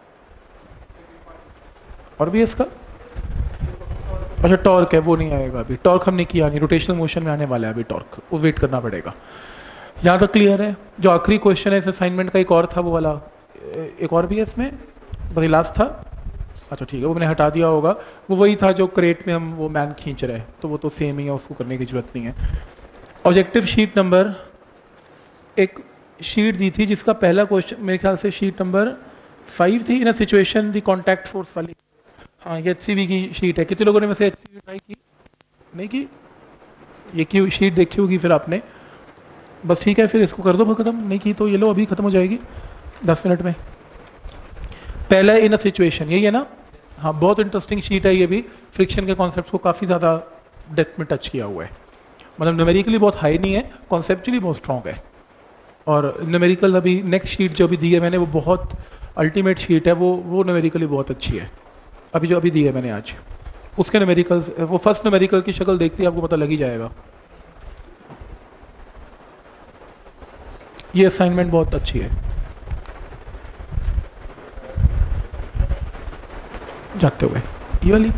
और भी इसका अच्छा टॉर्क है वो नहीं आएगा अभी, टॉर्क हमने किया नहीं, रोटेशनल मोशन में आने वाला है अभी टॉर्क, वो वेट करना पड़ेगा। यहाँ तक क्लियर है। जो आखिरी क्वेश्चन है इस असाइनमेंट का एक और था वो वाला, एक और भी है इसमें, बस लास्ट था। अच्छा ठीक है, वो मैंने हटा दिया होगा। वो वही था जो क्रेट में हम वो मैन खींच रहे हैं, तो वो तो सेम ही है, उसको करने की जरूरत नहीं है। ऑब्जेक्टिव शीट नंबर, एक शीट दी थी जिसका पहला क्वेश्चन मेरे ख्याल से शीट नंबर 5 थी, in a situation the contact force वाली। हाँ ये HCV की शीट है। कितने लोगों ने वैसे HCV ट्राई की? नहीं की? ये की शीट देखी होगी फिर आपने। बस ठीक है, फिर इसको कर दो खत्म। नहीं की तो ये लो, अभी खत्म हो जाएगी 10 मिनट में। पहला इन अ सिचुएशन, यही है ना? हाँ बहुत इंटरेस्टिंग शीट है ये भी, फ्रिक्शन के कॉन्सेप्ट को काफ़ी ज़्यादा डेप्थ में टच किया हुआ है। मतलब न्यूमेरिकली बहुत हाई नहीं है, कॉन्सेप्चुअली बहुत स्ट्रॉन्ग है। और न्यूमेरिकल अभी नेक्स्ट शीट जो अभी दी है मैंने वो बहुत अल्टीमेट शीट है, वो न्यूमेरिकली बहुत अच्छी है। अभी जो अभी दी है मैंने आज, उसके न्यूमेरिकल्स, वो फर्स्ट न्यूमेरिकल की शक्ल देखती है आपको पता लग ही जाएगा। ये असाइनमेंट बहुत अच्छी है। जाते हुए ये वाली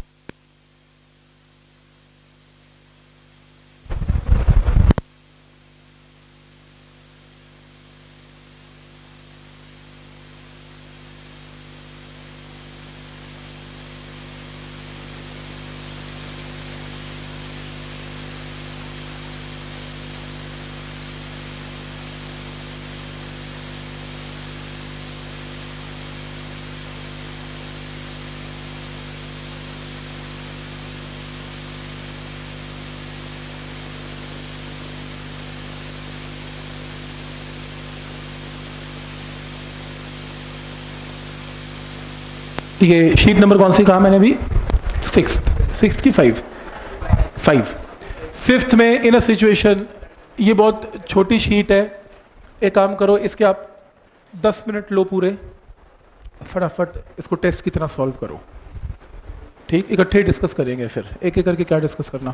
ये शीट नंबर कौन सी कहा मैंने अभी? 6 की 5 फिफ्थ में इन अ सिचुएशन, ये बहुत छोटी शीट है। एक काम करो, इसके आप 10 मिनट लो पूरे, फटाफट इसको टेस्ट की तरह सॉल्व करो। ठीक, इकट्ठे डिस्कस करेंगे फिर एक एक करके क्या डिस्कस करना।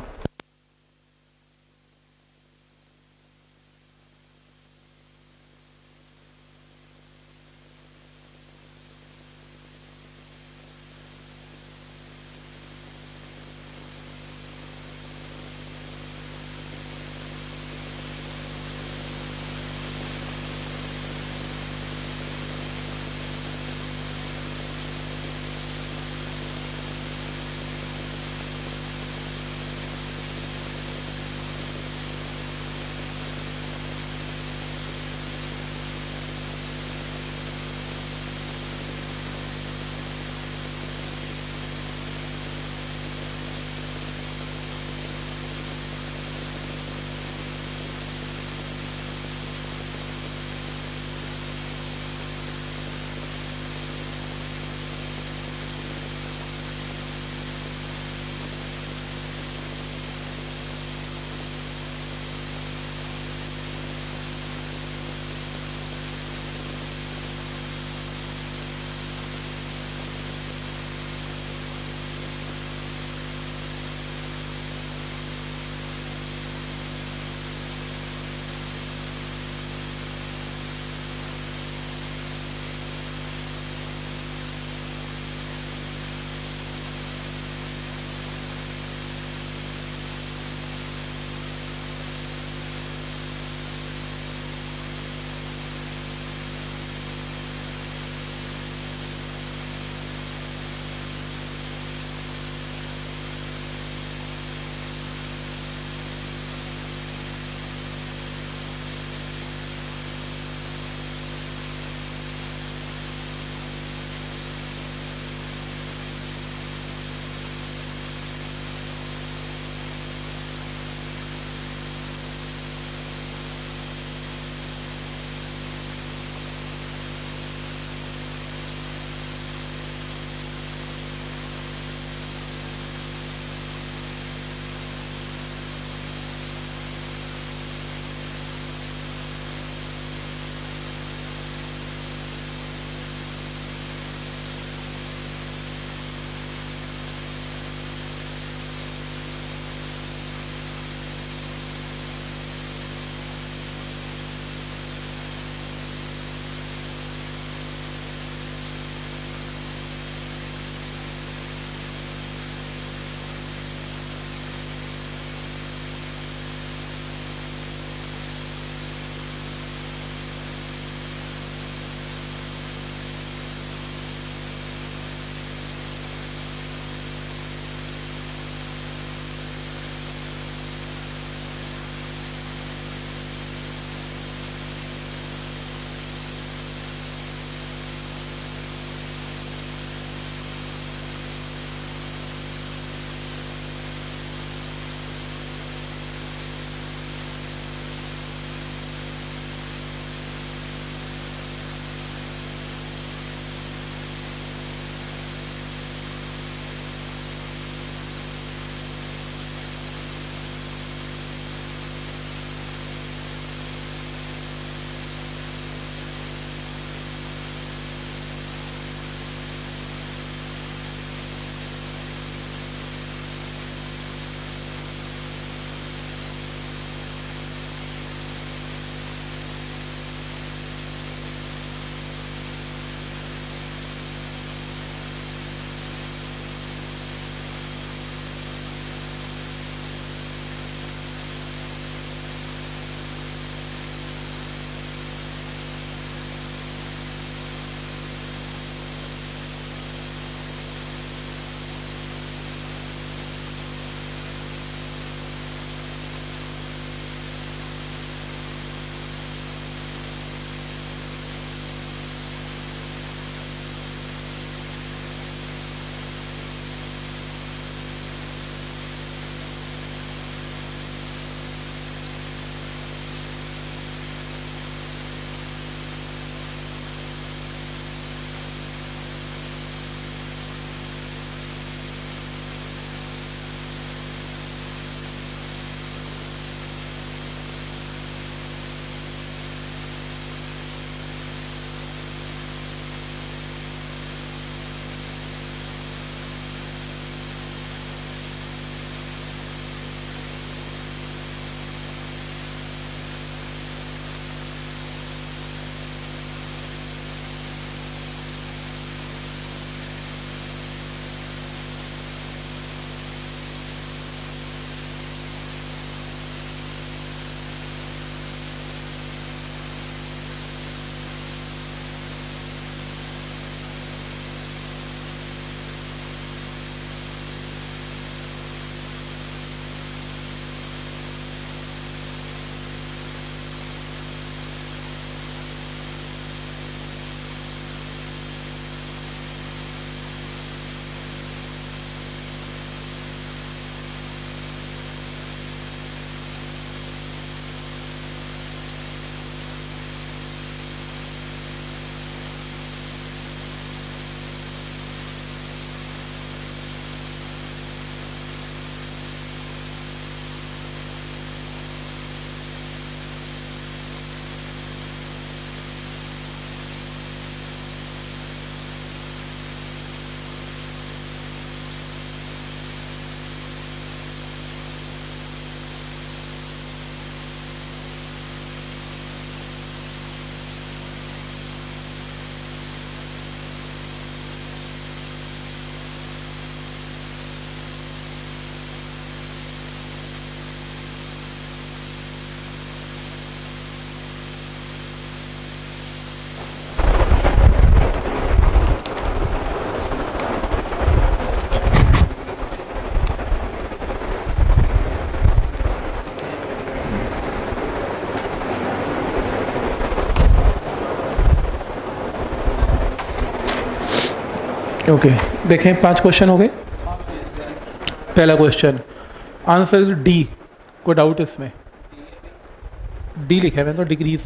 ओके देखें 5 क्वेश्चन हो गए। पहला क्वेश्चन आंसर इज डी। कोई डाउट इसमें? डी लिखा है मैंने तो, डिग्रीज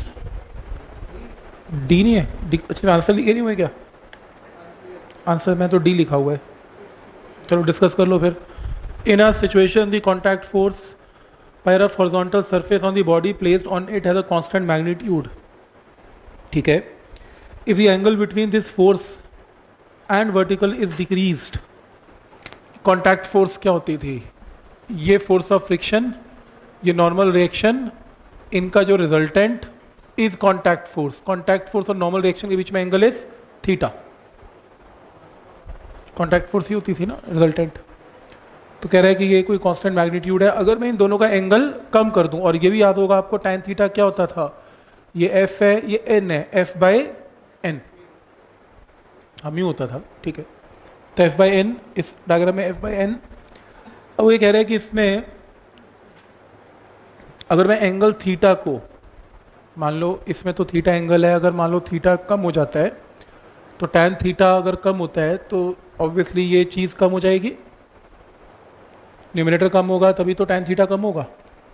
डी नहीं है। अच्छा आंसर लिखे नहीं हुए क्या? आंसर में तो डी लिखा हुआ है। चलो डिस्कस कर लो फिर। In a situation the contact force पर a horizontal surface on the body placed on it has a constant magnitude. ठीक है। If the angle between this force and vertical is decreased. Contact force क्या होती थी? ये फोर्स ऑफ फ्रिक्शन, ये नॉर्मल रिएक्शन, इनका जो resultant is contact force. Contact force और नॉर्मल रिएक्शन के बीच में angle is theta. Contact force ही होती थी ना रिजल्टेंट। तो कह रहा है कि ये कोई कांस्टेंट मैग्नीट्यूड है। अगर मैं इन दोनों का एंगल कम कर दूं, और ये भी याद होगा आपको tan थीटा क्या होता था, ये f है ये n है, f बाय n हम यूं होता था। ठीक है, तो f बाय n इस डायग्राम में f बाय n। अब वो ये कह रहा है कि इसमें अगर मैं एंगल थीटा को मान लो, इसमें तो थीटा एंगल है, अगर मान लो थीटा कम हो जाता है तो tan थीटा अगर कम होता है तो ऑब्वियसली ये चीज़ कम हो जाएगी, न्यूमरेटर कम होगा तभी तो tan थीटा कम होगा।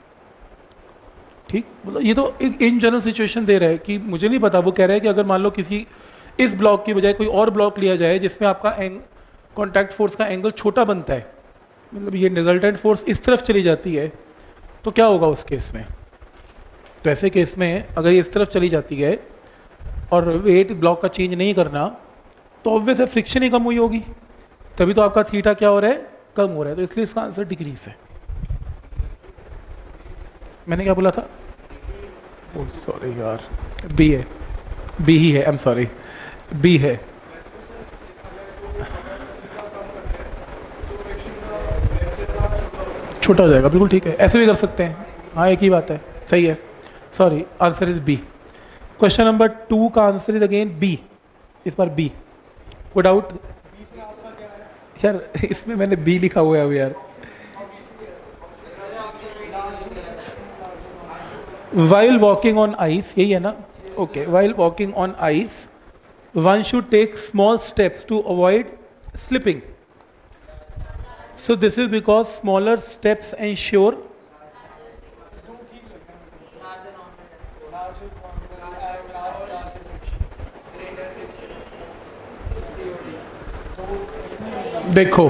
ठीक, मतलब ये तो एक इन जनरल सिचुएशन दे रहा है कि मुझे नहीं पता। वो कह रहा है कि अगर मान लो किसी इस ब्लॉक की बजाय कोई और ब्लॉक लिया जाए जिसमें आपका कॉन्टैक्ट फोर्स का एंगल छोटा बनता है, मतलब ये रिजल्टेंट फोर्स इस तरफ चली जाती है, तो क्या होगा उस केस में? तो ऐसे केस में अगर ये इस तरफ चली जाती है और वेट ब्लॉक का चेंज नहीं करना, तो ऑब्वियस है फ्रिक्शन ही कम हुई होगी, तभी तो आपका थीटा क्या हो रहा है, कम हो रहा है। तो इसलिए इसका आंसर डिक्रीज है। मैंने क्या बोला था? ओह सॉरी यार, बी है, बी ही है, आई एम सॉरी, बी है। छोटा हो जाएगा, बिल्कुल ठीक है, ऐसे भी कर सकते हैं। हाँ एक ही बात है, सही है, sorry answer is B. Question number 2 का आंसर इज अगेन बी, इस बार बी। कोई डाउट? यार इसमें मैंने बी लिखा हुआ है अब यार। While walking on ice, यही है ना? Okay, while walking on ice, one should take small steps to avoid slipping. So this is because smaller steps ensure देखो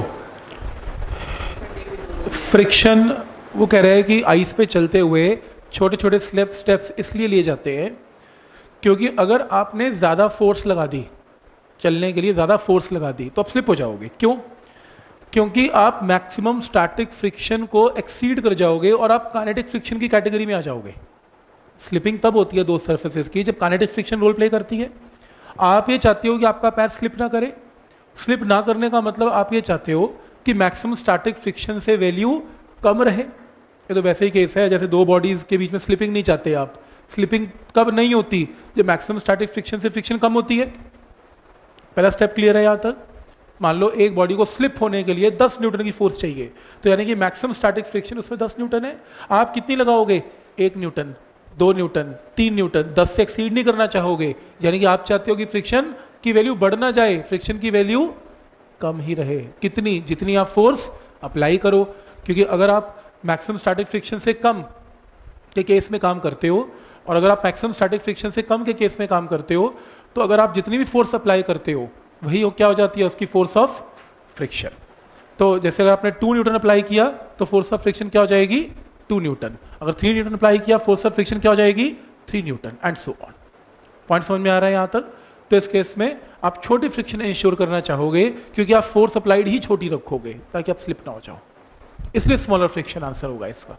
फ्रिक्शन, वो कह रहे हैं कि आइस पे चलते हुए छोटे छोटे स्टेप्स इसलिए लिए जाते हैं क्योंकि अगर आपने ज़्यादा फोर्स लगा दी, चलने के लिए ज़्यादा फोर्स लगा दी, तो आप स्लिप हो जाओगे। क्यों? क्योंकि आप मैक्सिमम स्टैटिक फ्रिक्शन को एक्सीड कर जाओगे और आप काइनेटिक फ्रिक्शन की कैटेगरी में आ जाओगे। स्लिपिंग तब होती है दो सर्फेसेस की जब काइनेटिक फ्रिक्शन रोल प्ले करती है। आप ये चाहते हो कि आपका पैर स्लिप ना करे। स्लिप ना करने का मतलब आप ये चाहते हो कि मैक्सिमम स्टैटिक फ्रिक्शन से वैल्यू कम रहे। ये तो वैसे ही केस है जैसे दो बॉडीज के बीच में स्लिपिंग नहीं चाहते आप। स्लिपिंग कब नहीं होती? जब मैक्सिमम स्टैटिक फ्रिक्शन से फ्रिक्शन कम होती है। पहला स्टेप क्लियर है यहाँ तक? मान लो एक बॉडी को स्लिप होने के लिए 10 न्यूटन की फोर्स चाहिए, तो यानी कि मैक्सिमम स्टैटिक फ्रिक्शन उसमें 10 न्यूटन है। आप कितनी लगाओगे? 1 न्यूटन, 2 न्यूटन, 3 न्यूटन, 10 से एक्सीड नहीं करना चाहोगे। यानी कि आप चाहते हो कि फ्रिक्शन की वैल्यू बढ़ ना जाए, फ्रिक्शन की वैल्यू कम ही रहे। कितनी? जितनी आप फोर्स अप्लाई करो। क्योंकि अगर आप मैक्सिमम स्टैटिक फ्रिक्शन से कम के केस में काम करते हो और अगर आप मैक्सिमम स्टैटिक फ्रिक्शन से कम के केस में काम करते हो, तो अगर आप जितनी भी फोर्स अप्लाई करते हो वही क्या हो जाती है? उसकी फोर्स ऑफ फ्रिक्शन। तो जैसे अगर आपने 2 न्यूटन अप्लाई किया तो फोर्स ऑफ फ्रिक्शन क्या हो जाएगी? 2 न्यूटन। अगर 3 न्यूटन अप्लाई किया फोर्स ऑफ फ्रिक्शन क्या हो जाएगी? 3 newton and so on. Point समझ में आ रहा है यहाँ तक? तो इस केस में आप छोटी फ्रिक्शन इंश्योर करना चाहोगे क्योंकि आप फोर्स अप्लाइड ही छोटी रखोगे ताकि आप स्लिप ना हो जाओ। इसलिए स्मॉलर फ्रिक्शन आंसर होगा इसका।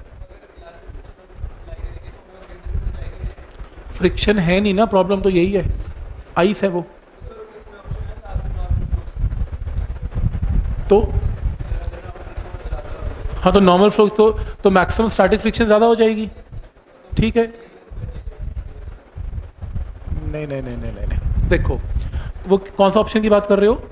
फ्रिक्शन है नहीं ना, प्रॉब्लम तो यही है, आइस है वो। तो हाँ, तो नॉर्मल फ्रिक्शन तो मैक्सिमम स्टैटिक फ्रिक्शन ज्यादा हो जाएगी। ठीक है, नहीं नहीं नहीं नहीं नहीं, देखो वो कौन सा ऑप्शन की बात कर रहे हो?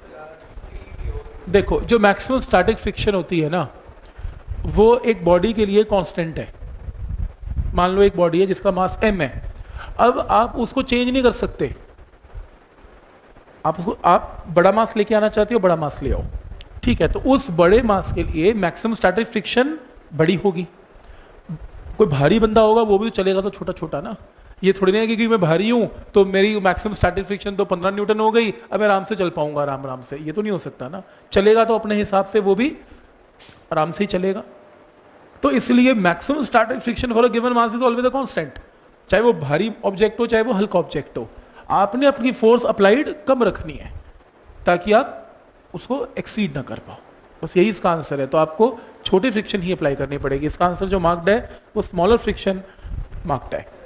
देखो जो मैक्सिमम स्टैटिक फ्रिक्शन होती है ना, वो एक बॉडी के लिए कांस्टेंट है। मान लो एक बॉडी है जिसका मास m है, अब आप उसको चेंज नहीं कर सकते। आप बड़ा मास लेके आना चाहते हो, बड़ा मास ले आओ, ठीक है। तो उस बड़े मास के लिए मैक्सिमम स्टैटिक फ्रिक्शन बड़ी होगी। कोई भारी बंदा होगा वो भी चलेगा तो छोटा छोटा ना, ये थोड़ी नहीं है कि मैं भारी हूं तो मेरी मैक्सिमम स्टैटिक फ्रिक्शन तो 15 न्यूटन हो गई, अब मैं आराम से चल पाऊंगा आराम आराम से, ये तो नहीं हो सकता ना। चलेगा तो अपने हिसाब से वो भी आराम से ही चलेगा। तो इसलिए maximum static friction for a given mass is always a constant, चाहे वो भारी ऑब्जेक्ट हो चाहे वो हल्का ऑब्जेक्ट हो। आपने अपनी फोर्स अप्लाइड कम रखनी है ताकि आप उसको एक्सीड ना कर पाओ, बस यही इसका आंसर है। तो आपको छोटी फ्रिक्शन ही अप्लाई करनी पड़ेगी। इसका आंसर जो मार्क्ड है वो स्मॉलर फ्रिक्शन मार्क्ड है।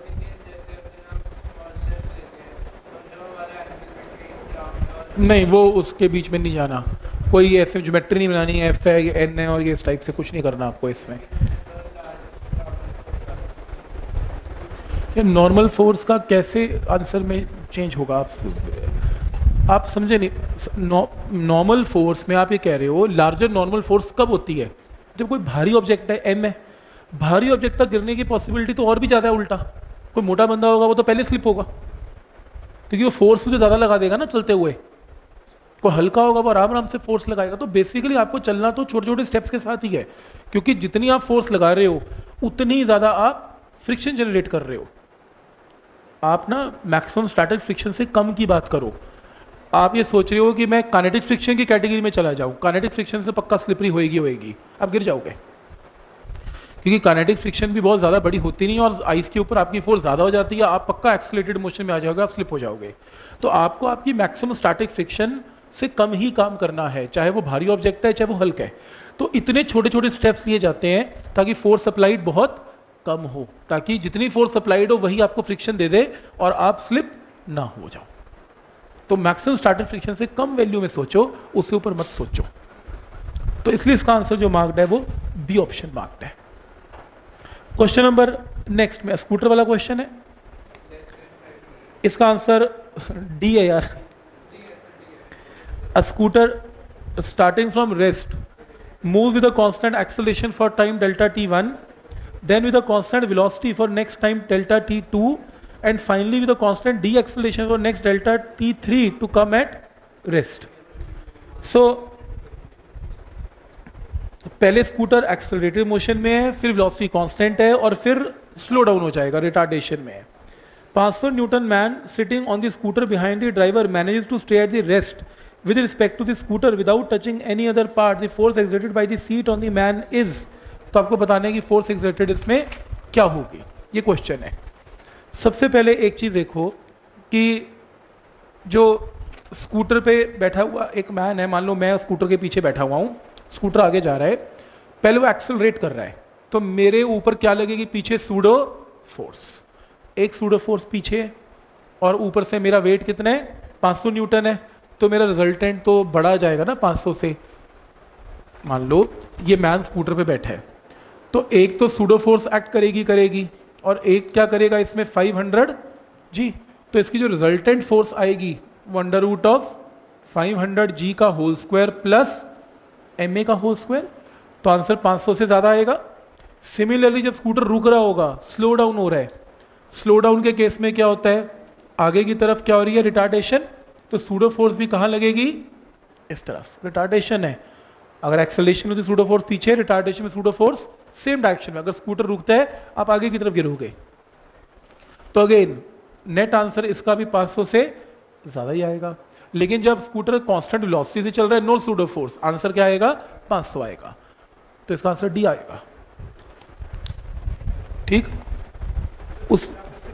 नहीं, वो उसके बीच में नहीं जाना, कोई ऐसे ज्योमेट्री नहीं बनानी है, एफ है एन है और ये इस टाइप से कुछ नहीं करना आपको इसमें। ये नॉर्मल फोर्स का कैसे आंसर में चेंज होगा, आप समझे नहीं। नॉर्मल फोर्स में आप ये कह रहे हो लार्जर नॉर्मल फोर्स कब होती है, जब कोई भारी ऑब्जेक्ट है, एम है, भारी ऑब्जेक्ट तक गिरने की पॉसिबिलिटी तो और भी ज़्यादा है उल्टा। कोई मोटा बंदा होगा वो तो पहले स्लिप होगा क्योंकि वो फोर्स भी तो ज़्यादा लगा देगा ना चलते हुए। कोई हल्का होगा वो आराम आराम से फोर्स लगाएगा। तो बेसिकली आपको चलना तो छोटे छोटे स्टेप्स के साथ ही है, क्योंकि जितनी आप फोर्स लगा रहे हो उतनी ज़्यादा आप फ्रिक्शन जनरेट कर रहे हो। आप ना मैक्सिमम स्टैटिक फ्रिक्शन से कम की बात करो। आप ये सोच रहे हो कि मैं काइनेटिक फ्रिक्शन की कैटेगरी में चला जाऊं, काइनेटिक फ्रिक्शन से पक्का स्लिपरी होएगी, आप गिर जाओगे, क्योंकि काइनेटिक फ्रिक्शन भी बहुत ज़्यादा बड़ी होती नहीं है और आइस के ऊपर आपकी फोर्स ज़्यादा हो जाती है, आप पक्का एक्सेलरेटेड मोशन में आ जाओगे, आप स्लिप हो जाओगे। तो आपको आपकी मैक्सिमम स्टैटिक फ्रिक्शन से कम ही काम करना है, चाहे वो भारी ऑब्जेक्ट है चाहे वो हल्का है। तो इतने छोटे छोटे स्टेप्स लिए जाते हैं ताकि फोर्स अप्लाइड बहुत कम हो, ताकि जितनी फोर्स अप्लाइड हो वही आपको फ्रिक्शन दे दे और आप स्लिप ना हो जाओ। तो मैक्सिमम स्टैटिक फ्रिक्शन से कम वैल्यू में सोचो, उससे ऊपर मत सोचो। तो इसलिए इसका आंसर जो मार्क्ड है वो बी ऑप्शन मार्क्ड है। क्वेश्चन नंबर नेक्स्ट में स्कूटर वाला क्वेश्चन है, इसका आंसर डी है यार। A scooter starting from rest moves with a constant acceleration for time delta t1, then with a constant velocity for next time delta t2, and finally with a constant deceleration for next delta t3 to come at rest. So पहले स्कूटर एक्सेलरेटेड मोशन में है, फिर वेलोसिटी कांस्टेंट है और फिर स्लो डाउन हो जाएगा, रिटार्डेशन में है। 500 newton man sitting on the scooter behind the driver manages to stay at the rest with respect to the scooter without touching any other part. The force exerted by the seat on the man is, तो आपको बताने की फोर्स एक्सर्टेड इसमें क्या होगी, ये क्वेश्चन है। सबसे पहले एक चीज देखो कि जो स्कूटर पे बैठा हुआ एक मैन है, मान लो मैं स्कूटर के पीछे बैठा हुआ हूँ, स्कूटर आगे जा रहा है, पहले वो एक्सेलरेट कर रहा है, तो मेरे ऊपर क्या लगेगी, पीछे सूडो फोर्स, एक सूडो फोर्स पीछे है और ऊपर से मेरा वेट कितना है, 500 न्यूटन है, तो मेरा रिजल्टेंट तो बढ़ा जाएगा ना 500 से। मान लो ये मैन स्कूटर पे बैठा है, तो एक तो सूडो फोर्स एक्ट करेगी और एक क्या करेगा इसमें 500 जी, तो इसकी जो रिजल्टेंट फोर्स आएगी वो अंडर रूट ऑफ 500 जी का whole square plus M A का होल स्क्वायर, तो आंसर 500 से ज्यादा आएगा। सिमिलरली जब स्कूटर रुक रहा होगा, स्लो डाउन हो रहा है, स्लो डाउन के केस में क्या होता है, आगे की तरफ क्या हो रही है, रिटार्डेशन, तो सूडो फोर्स भी कहाँ लगेगी, इस तरफ, रिटार्डेशन है। अगर एक्सेलरेशन होती सूडो फोर्स पीछे, रिटार्डेशन में सूडो फोर्स सेम डायरेक्शन में। अगर स्कूटर रुकता है आप आगे की तरफ गिरोगे, तो अगेन नेट आंसर इसका भी 500 से ज्यादा ही आएगा। लेकिन जब स्कूटर कांस्टेंट वेलोसिटी से चल रहा है, नो सूडो फोर्स, आंसर क्या आएगा, 500 आएगा। तो इसका आंसर डी आएगा। ठीक, उस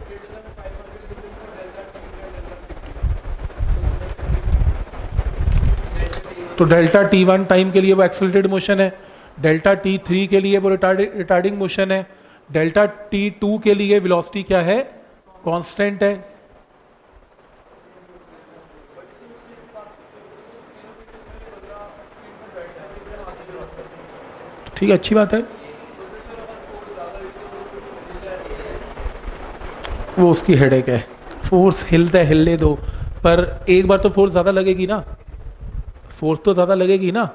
तो डेल्टा t1 टाइम के लिए वो एक्सेलरेटेड मोशन है, डेल्टा t3 के लिए वो रिटार्डिंग मोशन है, डेल्टा t2 के लिए वेलोसिटी क्या है, कांस्टेंट है। ठीक है, अच्छी बात है, वो उसकी हेडेक है, फोर्स हिलता है, हिलने दो, पर एक बार तो फोर्स ज्यादा लगेगी ना, फोर्स तो ज्यादा लगेगी ना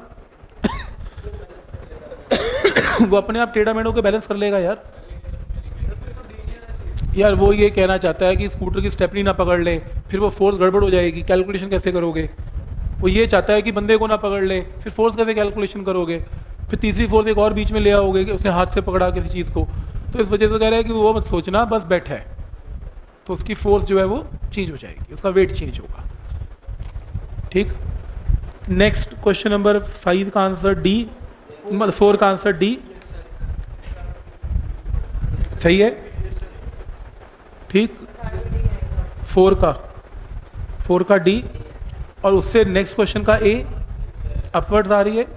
वो अपने आप टेढ़ा मेढ़ों के बैलेंस कर लेगा यार। वो ये कहना चाहता है कि स्कूटर की स्टेपनी ना पकड़ ले, फिर वो फोर्स गड़बड़ हो जाएगी, कैलकुलेशन कैसे करोगे? वो ये चाहता है कि बंदे को ना पकड़ ले, फिर फोर्स कैसे कैलकुलेशन करोगे? फिर तीसरी फोर्स एक और बीच में ले आओगे कि उसने हाथ से पकड़ा किसी चीज़ को। तो इस वजह से कह रहा है कि वो मत सोचना, बस बैठा है, तो उसकी फोर्स जो है वो चेंज हो जाएगी, उसका वेट चेंज होगा। ठीक, नेक्स्ट क्वेश्चन नंबर 5 का आंसर डी, 4 का आंसर डी सही है। ठीक, 4 का डी, और उससे नेक्स्ट क्वेश्चन का ए अपवर्ड्स आ रही है।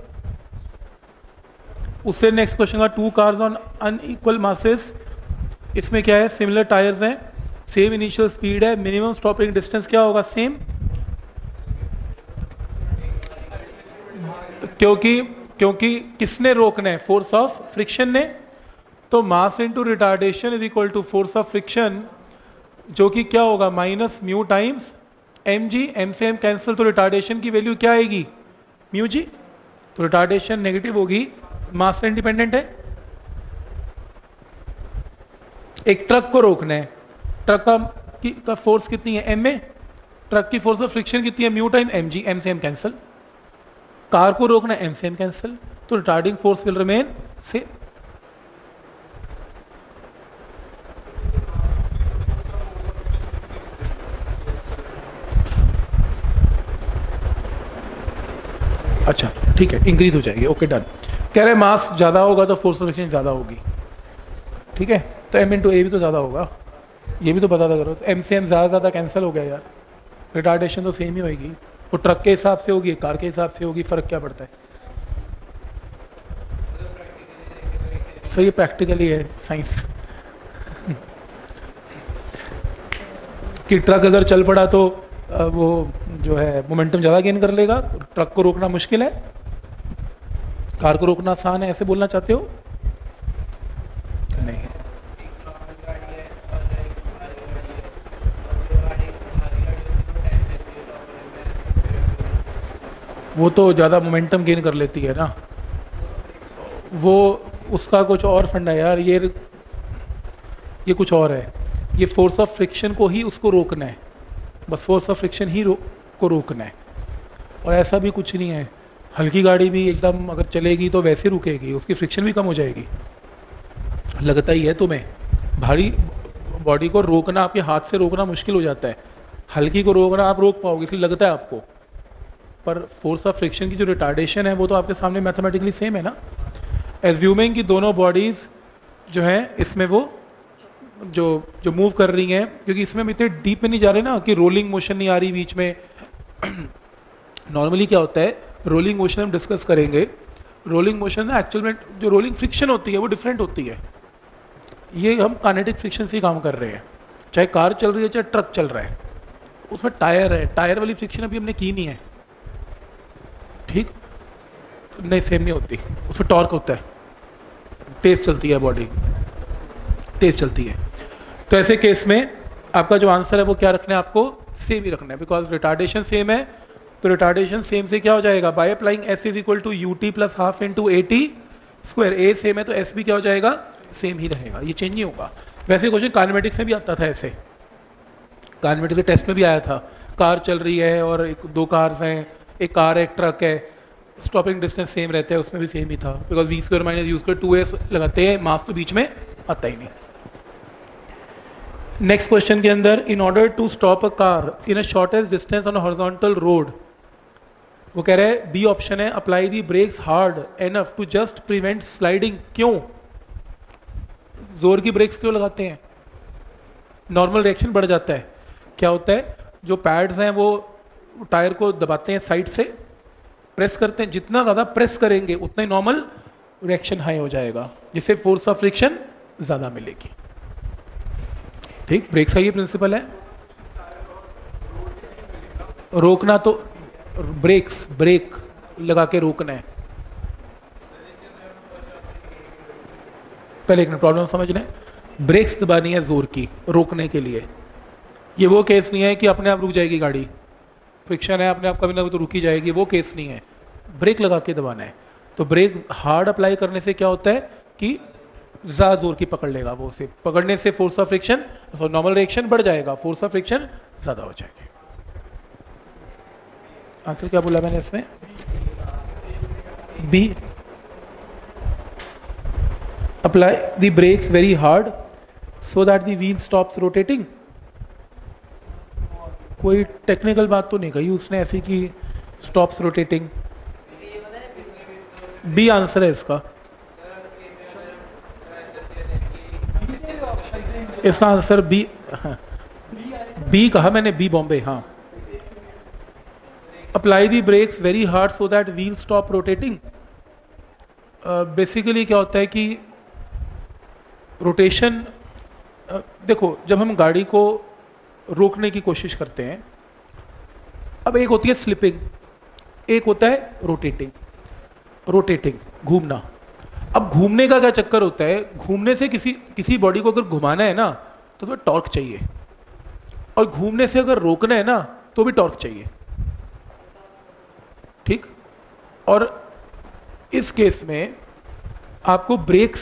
उससे नेक्स्ट क्वेश्चन का 2 कार्स ऑन अनइक्वल मासेस, इसमें क्या है, सिमिलर टायर्स हैं, सेम इनिशियल स्पीड है, मिनिमम स्टॉपिंग डिस्टेंस क्या होगा, सेम, क्योंकि किसने रोकना है, फोर्स ऑफ फ्रिक्शन ने। तो mass into retardation is equal to force of friction, जो कि क्या होगा, minus mu times m g, m से एम कैंसिल, तो रिटार्डेशन की वैल्यू क्या आएगी, म्यू जी। तो रिटार्डेशन नेगेटिव होगी, मास से इंडिपेंडेंट है। एक ट्रक को रोकना है, ट्रक का फोर्स कितनी है, एम ए, ट्रक की फोर्स ऑफ फ्रिक्शन कितनी है, mu time m g, m से एम कैंसिल। कार को रोकना है, एम से एम कैंसिल, तो retarding force will remain same. अच्छा ठीक है, इंक्रीज हो जाएगी, ओके डन। कह रहे मास ज़्यादा होगा तो फोर्स ऑफ फ्रिक्शन ज़्यादा होगी, ठीक है, तो एम इंटू ए भी तो ज़्यादा होगा, ये भी तो बता करो। तो एम से एम ज़्यादा कैंसिल हो गया यार, रिटार्डेशन तो सेम ही होगी, वो ट्रक के हिसाब से होगी, कार के हिसाब से होगी, फ़र्क क्या पड़ता है। सो ये प्रैक्टिकली है साइंस कि ट्रक अगर चल पड़ा तो वो जो है मोमेंटम ज़्यादा गेन कर लेगा, ट्रक को रोकना मुश्किल है, कार को रोकना आसान है, ऐसे बोलना चाहते हो? नहीं, वो तो ज़्यादा मोमेंटम गेन कर लेती है ना, वो उसका कुछ और फंडा है यार, ये कुछ और है, ये फोर्स ऑफ फ्रिक्शन को ही उसको रोकना है, बस फोर्स ऑफ फ्रिक्शन ही को रोकना है, और ऐसा भी कुछ नहीं है। हल्की गाड़ी भी एकदम अगर चलेगी तो वैसे रुकेगी, उसकी फ्रिक्शन भी कम हो जाएगी। लगता ही है तुम्हें, भारी बॉडी को रोकना, आपके हाथ से रोकना मुश्किल हो जाता है, हल्की को रोकना आप रोक पाओगे, इसलिए लगता है आपको, पर फोर्स ऑफ फ्रिक्शन की जो रिटार्डेशन है वो तो आपके सामने मैथमेटिकली सेम है ना। एज्यूमिंग कि दोनों बॉडीज़ जो हैं इसमें वो जो मूव कर रही हैं, क्योंकि इसमें हम इतने डीप में नहीं जा रहे ना कि रोलिंग मोशन नहीं आ रही बीच में। नॉर्मली क्या होता है, रोलिंग मोशन हम डिस्कस करेंगे, रोलिंग मोशन ना एक्चुअल में जो रोलिंग फ्रिक्शन होती है वो डिफरेंट होती है, ये हम काइनेटिक फ्रिक्शन से ही काम कर रहे हैं, चाहे कार चल रही है चाहे ट्रक चल रहा है, उसमें टायर है, टायर वाली फ्रिक्शन अभी हमने की नहीं है, ठीक नहीं, सेम नहीं होती, उसमें टॉर्क होता है, तेज चलती है बॉडी, तेज चलती है। तो ऐसे केस में आपका जो आंसर है वो क्या रखना है, आपको सेम ही रखना है, बिकॉज रिटार्डेशन सेम है, तो रिटार्डेशन सेम से क्या हो जाएगा, by applying s is equal to u t plus half into a t square, a same है तो एस भी क्या हो जाएगा, सेम ही रहेगा, ये चेंज नहीं होगा। वैसे क्वेश्चन काइनेमेटिक्स में भी आता था ऐसे, काइनेमेटिक्स के टेस्ट में भी आया था, कार चल रही है और दो कार्स हैं, एक कार है एक ट्रक है, स्टॉपिंग डिस्टेंस सेम रहता है, उसमें भी सेम ही था, because v square minus u square 2s लगाते हैं, मास तो बीच में आता ही नहीं। नेक्स्ट क्वेश्चन के अंदर, in order to stop a car in a shortest distance on horizontal road, वो कह रहे हैं बी ऑप्शन है, apply the brakes hard enough to just prevent sliding. क्यों जोर की ब्रेक्स क्यों लगाते हैं, नॉर्मल रिएक्शन बढ़ जाता है। क्या होता है, जो पैड्स हैं वो टायर को दबाते हैं साइड से, प्रेस करते हैं, जितना ज़्यादा प्रेस करेंगे उतना ही नॉर्मल रिएक्शन हाई हो जाएगा, जिससे फोर्स ऑफ फ्रिक्शन ज़्यादा मिलेगी। ठीक, ब्रेक्स का ये प्रिंसिपल है, रोकना तो ब्रेक्स, ब्रेक लगा के रोकना है। पहले एक प्रॉब्लम समझ लें, ब्रेक्स दबानी है जोर की रोकने के लिए, ये वो केस नहीं है कि अपने आप रुक जाएगी गाड़ी, फ्रिक्शन है अपने आप कभी ना कभी तो रुकी जाएगी, वो केस नहीं है, ब्रेक लगा के दबाना है। तो ब्रेक हार्ड अप्लाई करने से क्या होता है कि ज़्यादा जोर की पकड़ लेगा, वो उसे पकड़ने से force of friction, normal reaction बढ़ जाएगा, फोर्स ऑफ फ्रिक्शन ज़्यादा हो जाएगी। आंसर क्या बोला मैंने इसमें? B. Apply the brakes very hard so that the wheel stops rotating. कोई टेक्निकल बात तो नहीं कही उसने ऐसी कि स्टॉप्स रोटेटिंग। बी आंसर है इसका। इसका आंसर बी। हाँ, बी कहा मैंने, बी बॉम्बे। हाँ, apply the brakes very hard so that wheel stop rotating. Basically क्या होता है कि रोटेशन, देखो जब हम गाड़ी को रोकने की कोशिश करते हैं, अब एक होती है स्लिपिंग, एक होता है रोटेटिंग। रोटेटिंग घूमना। अब घूमने का क्या चक्कर होता है, घूमने से किसी बॉडी को अगर घुमाना है ना तो उसमें टॉर्क चाहिए, और घूमने से अगर रोकना है ना तो भी टॉर्क चाहिए। ठीक। और इस केस में आपको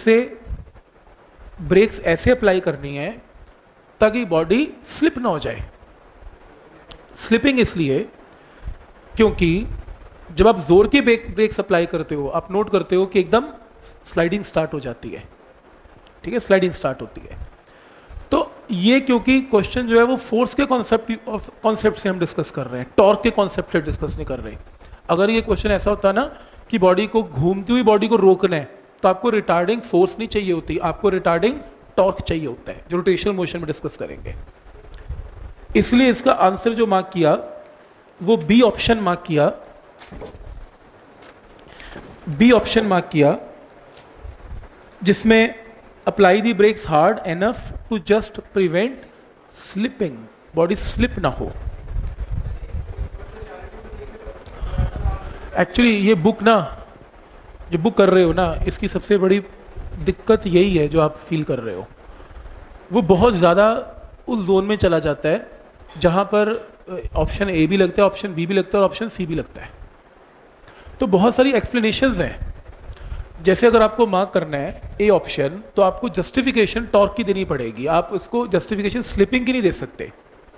ब्रेक्स ऐसे अप्लाई करनी है ताकि बॉडी स्लिप ना हो जाए। स्लिपिंग इसलिए क्योंकि जब आप जोर के ब्रेक्स अप्लाई करते हो, आप नोट करते हो कि एकदम स्लाइडिंग स्टार्ट हो जाती है। ठीक है, स्लाइडिंग स्टार्ट होती है। तो ये क्योंकि क्वेश्चन जो है वो फोर्स के कॉन्सेप्ट से हम डिस्कस कर रहे हैं, टॉर्क के कॉन्सेप्ट से डिस्कस नहीं कर रहे। अगर ये क्वेश्चन ऐसा होता ना कि बॉडी को, घूमती हुई बॉडी को रोकना है, तो आपको रिटार्डिंग फोर्स नहीं चाहिए होती, आपको रिटार्डिंग टॉर्क चाहिए होता है, जो रोटेशनल मोशन में डिस्कस करेंगे। इसलिए इसका आंसर जो मार्क किया वो बी ऑप्शन मार्क किया। बी ऑप्शन मार्क किया जिसमें apply the brakes hard enough to just prevent slipping, body slip ना हो। एक्चुअली ये बुक ना, जो बुक कर रहे हो ना, इसकी सबसे बड़ी दिक्कत यही है जो आप फील कर रहे हो, वो बहुत ज़्यादा उस जोन में चला जाता है जहाँ पर ऑप्शन ए भी लगता है, ऑप्शन बी भी लगता है और ऑप्शन सी भी लगता है। तो बहुत सारी एक्सप्लेनेशंस हैं। जैसे अगर आपको मार्क करना है ए ऑप्शन, तो आपको जस्टिफिकेशन टॉर्क की देनी पड़ेगी, आप उसको जस्टिफिकेशन स्लिपिंग की नहीं दे सकते।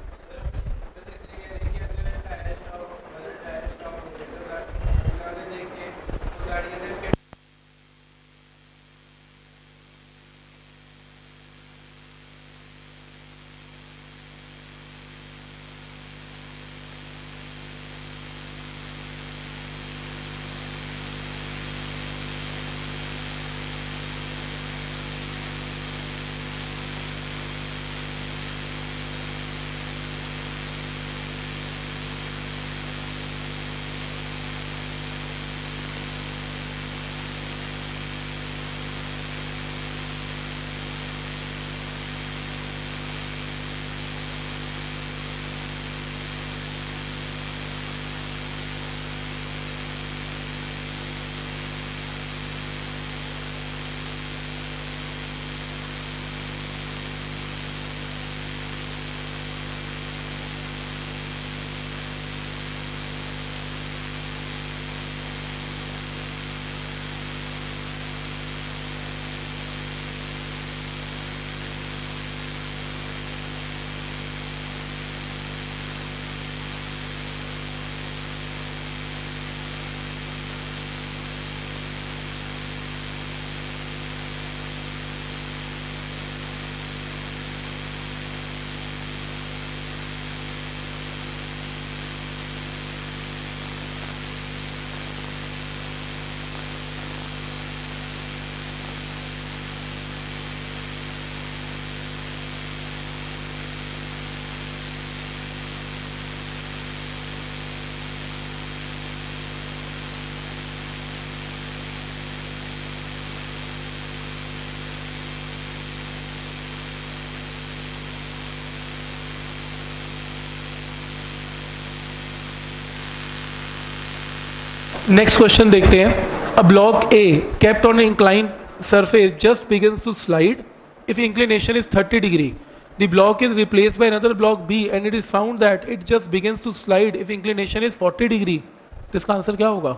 नेक्स्ट क्वेश्चन देखते हैं। A block a kept on incline surface just begins to slide if inclination is 30 degree. The block is replaced by another block B and it is found that it just begins to slide if inclination is 40 degree. तो इसका आंसर क्या होगा?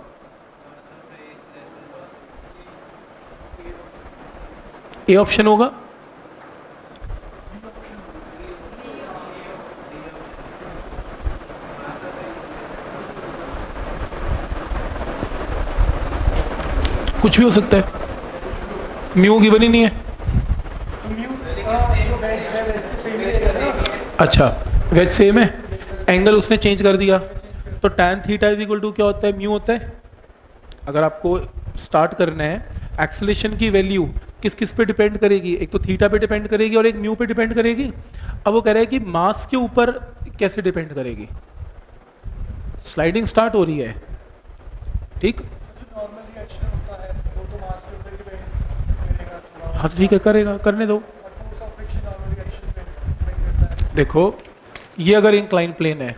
ए ऑप्शन होगा। कुछ भी हो सकता है, म्यू गिवन ही नहीं है। अच्छा वेज सेम है, एंगल उसने चेंज कर दिया, तो tan theta is equal to क्या होता है, म्यू होता है। अगर आपको स्टार्ट करना है, एक्सेलेरेशन की वैल्यू किस किस पे डिपेंड करेगी, एक तो थीटा पे डिपेंड करेगी और एक म्यू पे डिपेंड करेगी। अब वो कह रहा है कि मास के ऊपर कैसे डिपेंड करेगी, स्लाइडिंग स्टार्ट हो रही है, ठीक। हाँ ठीक है, करेगा, करने दो। देखो ये अगर इंक्लाइन प्लेन है,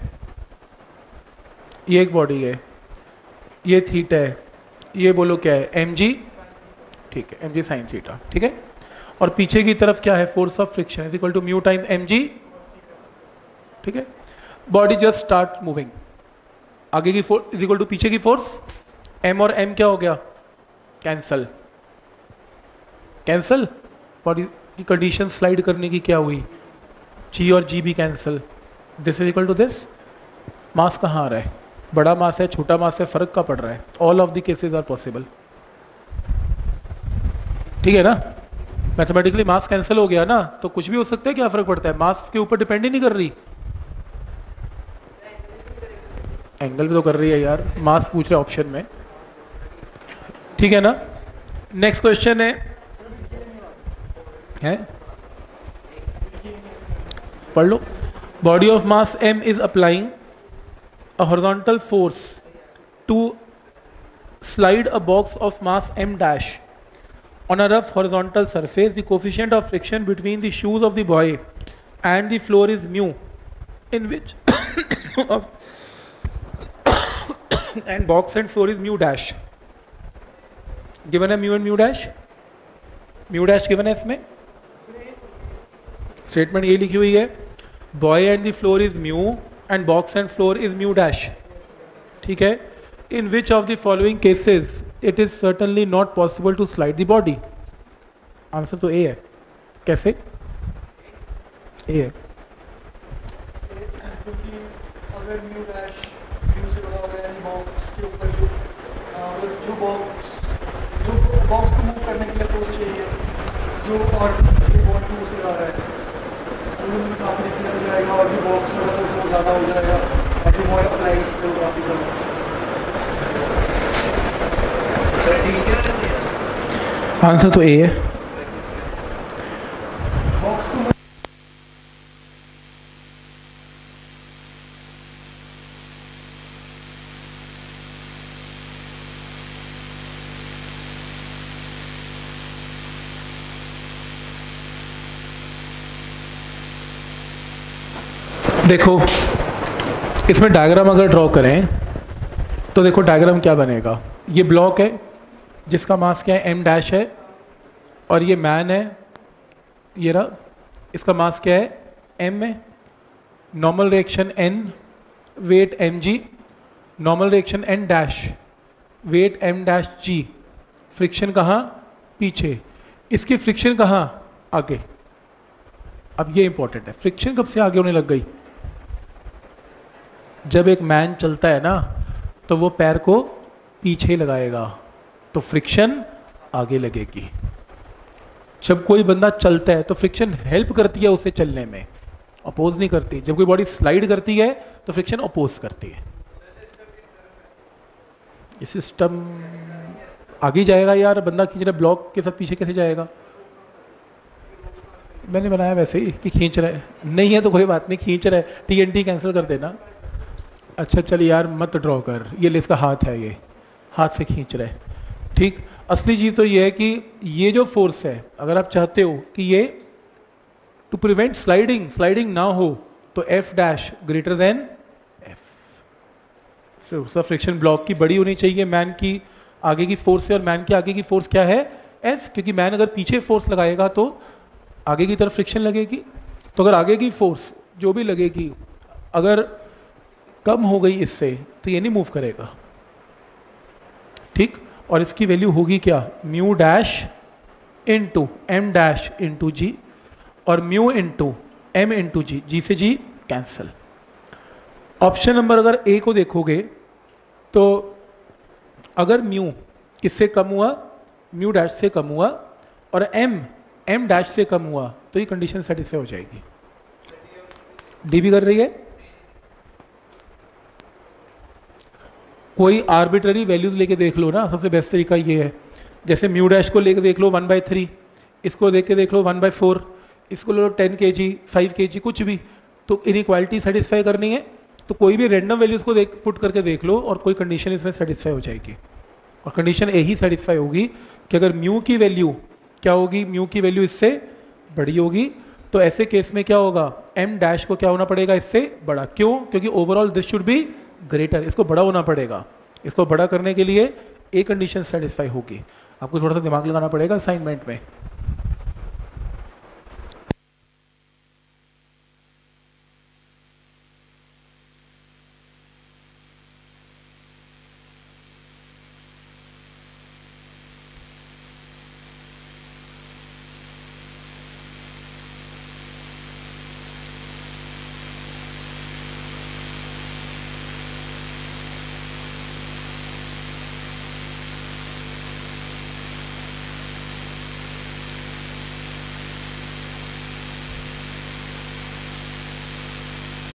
ये एक बॉडी है, ये थीटा है, ये बोलो क्या है, mg, ठीक है, mg साइन थीटा, ठीक है। और पीछे की तरफ क्या है, force of friction is equal to mu time mg, ठीक है। बॉडी जस्ट स्टार्ट मूविंग, आगे की फोर्स इज इक्वल टू पीछे की फोर्स, m और m क्या हो गया, कैंसल, कैंसल। बॉडी की कंडीशन स्लाइड करने की क्या हुई, g और g भी cancel, this is equal to this. Mass कहाँ आ रहा है, बड़ा मास है छोटा मास है, फर्क का पड़ रहा है, all of the cases are possible, ठीक है ना। मैथमेटिकली मास कैंसिल हो गया ना, तो कुछ भी हो सकता है, क्या फर्क पड़ता है, मास के ऊपर डिपेंड ही नहीं कर रही। एंगल भी तो कर रही है यार, मास पूछ रहे ऑप्शन में, ठीक है ना। नेक्स्ट क्वेश्चन है पढ़ लो। Body of mass m is applying a horizontal force to slide a box of mass m dash on a rough horizontal surface. The coefficient of friction between the shoes of the boy and the floor is mu, in which of and box and floor is mu dash. Given है mu and mu dash, mu dash given है इसमें, स्टेटमेंट ये लिखी हुई है, boy and the floor is mu and box and floor is mu dash, ठीक है। In which of the following cases it is certainly not possible to slide the body. Answer तो ए है, कैसे ए है, अगर म्यू डैश म्यू से बड़ा हो गया, बॉक्स के ऊपर जो बॉक्स को मूव करने के लिए फोर्स चाहिए, जो और जो बॉडी को उसे आ रहा है उन्होंने काफी डिफरेंट हो जाएगा, और जो बॉक्स में तो वो ज़्यादा हो जाएगा, और जो मोर अप्लाई इस पर काफ़ी कम हो। आंसर तो ए है। बॉक्स को देखो इसमें डायग्राम अगर ड्रॉ करें तो देखो डायग्राम क्या बनेगा, ये ब्लॉक है जिसका मास क्या है, m डैश है, और ये मैन है, ये रहा, इसका मास क्या है, m है, normal reaction n, weight mg, normal reaction n dash, weight m dash g, friction कहाँ, पीछे, इसकी फ्रिक्शन कहाँ, आगे। अब ये इंपॉर्टेंट है, फ्रिक्शन कब से आगे होने लग गई, जब एक मैन चलता है ना तो वो पैर को पीछे लगाएगा तो फ्रिक्शन आगे लगेगी। जब कोई बंदा चलता है तो फ्रिक्शन हेल्प करती है उसे चलने में, अपोज नहीं करती। जब कोई बॉडी स्लाइड करती है तो फ्रिक्शन अपोज करती है। ये सिस्टम आगे जाएगा यार, बंदा खींच रहा है ब्लॉक के साथ, पीछे कैसे जाएगा। मैंने बनाया वैसे ही कि खींच रहा है, नहीं है तो कोई बात नहीं, खींच रहा है, TNT कैंसिल कर देना। अच्छा चल यार मत ड्रॉ कर, ये ले इसका हाथ है, ये हाथ से खींच रहा है, ठीक। असली चीज़ तो ये है कि ये जो फोर्स है, अगर आप चाहते हो कि ये टू प्रिवेंट स्लाइडिंग ना हो तो F dash greater than F। Force of friction block की बड़ी होनी चाहिए मैन की आगे की फोर्स से, और मैन की आगे की फोर्स क्या है, F, क्योंकि मैन अगर पीछे फोर्स लगाएगा तो आगे की तरफ फ्रिक्शन लगेगी। तो अगर आगे की फोर्स जो भी लगेगी अगर कम हो गई इससे तो ये नहीं मूव करेगा, ठीक। और इसकी वैल्यू होगी क्या, mu dash into m dash into g, और mu into m into g, g से जी कैंसल। ऑप्शन नंबर अगर ए को देखोगे तो अगर म्यू किससे कम हुआ, म्यू डैश से कम हुआ और एम डैश से कम हुआ तो ये कंडीशन सेटिस्फाई हो जाएगी। डी भी कर रही है। कोई आर्बिट्ररी वैल्यूज लेके देख लो ना, सबसे बेस्ट तरीका ये है। जैसे म्यू डैश को लेके देख लो 1/3, इसको देख के देख लो 1/4, इसको ले लो 10 kg 5 kg कुछ भी, तो इनइक्वालिटी सेटिस्फाई करनी है तो कोई भी रैंडम वैल्यूज को पुट करके देख लो और कोई कंडीशन इसमें सेटिस्फाई हो जाएगी। और कंडीशन यही सेटिस्फाई होगी कि अगर म्यू की वैल्यू क्या होगी, म्यू की वैल्यू इससे बड़ी होगी, तो ऐसे केस में क्या होगा, एम डैश को क्या होना पड़ेगा, इससे बड़ा। क्यों? क्योंकि overall this should be greater, इसको बड़ा होना पड़ेगा। इसको बड़ा करने के लिए एक कंडीशन सेटिस्फाई होगी। आपको थोड़ा सा दिमाग लगाना पड़ेगा असाइनमेंट में।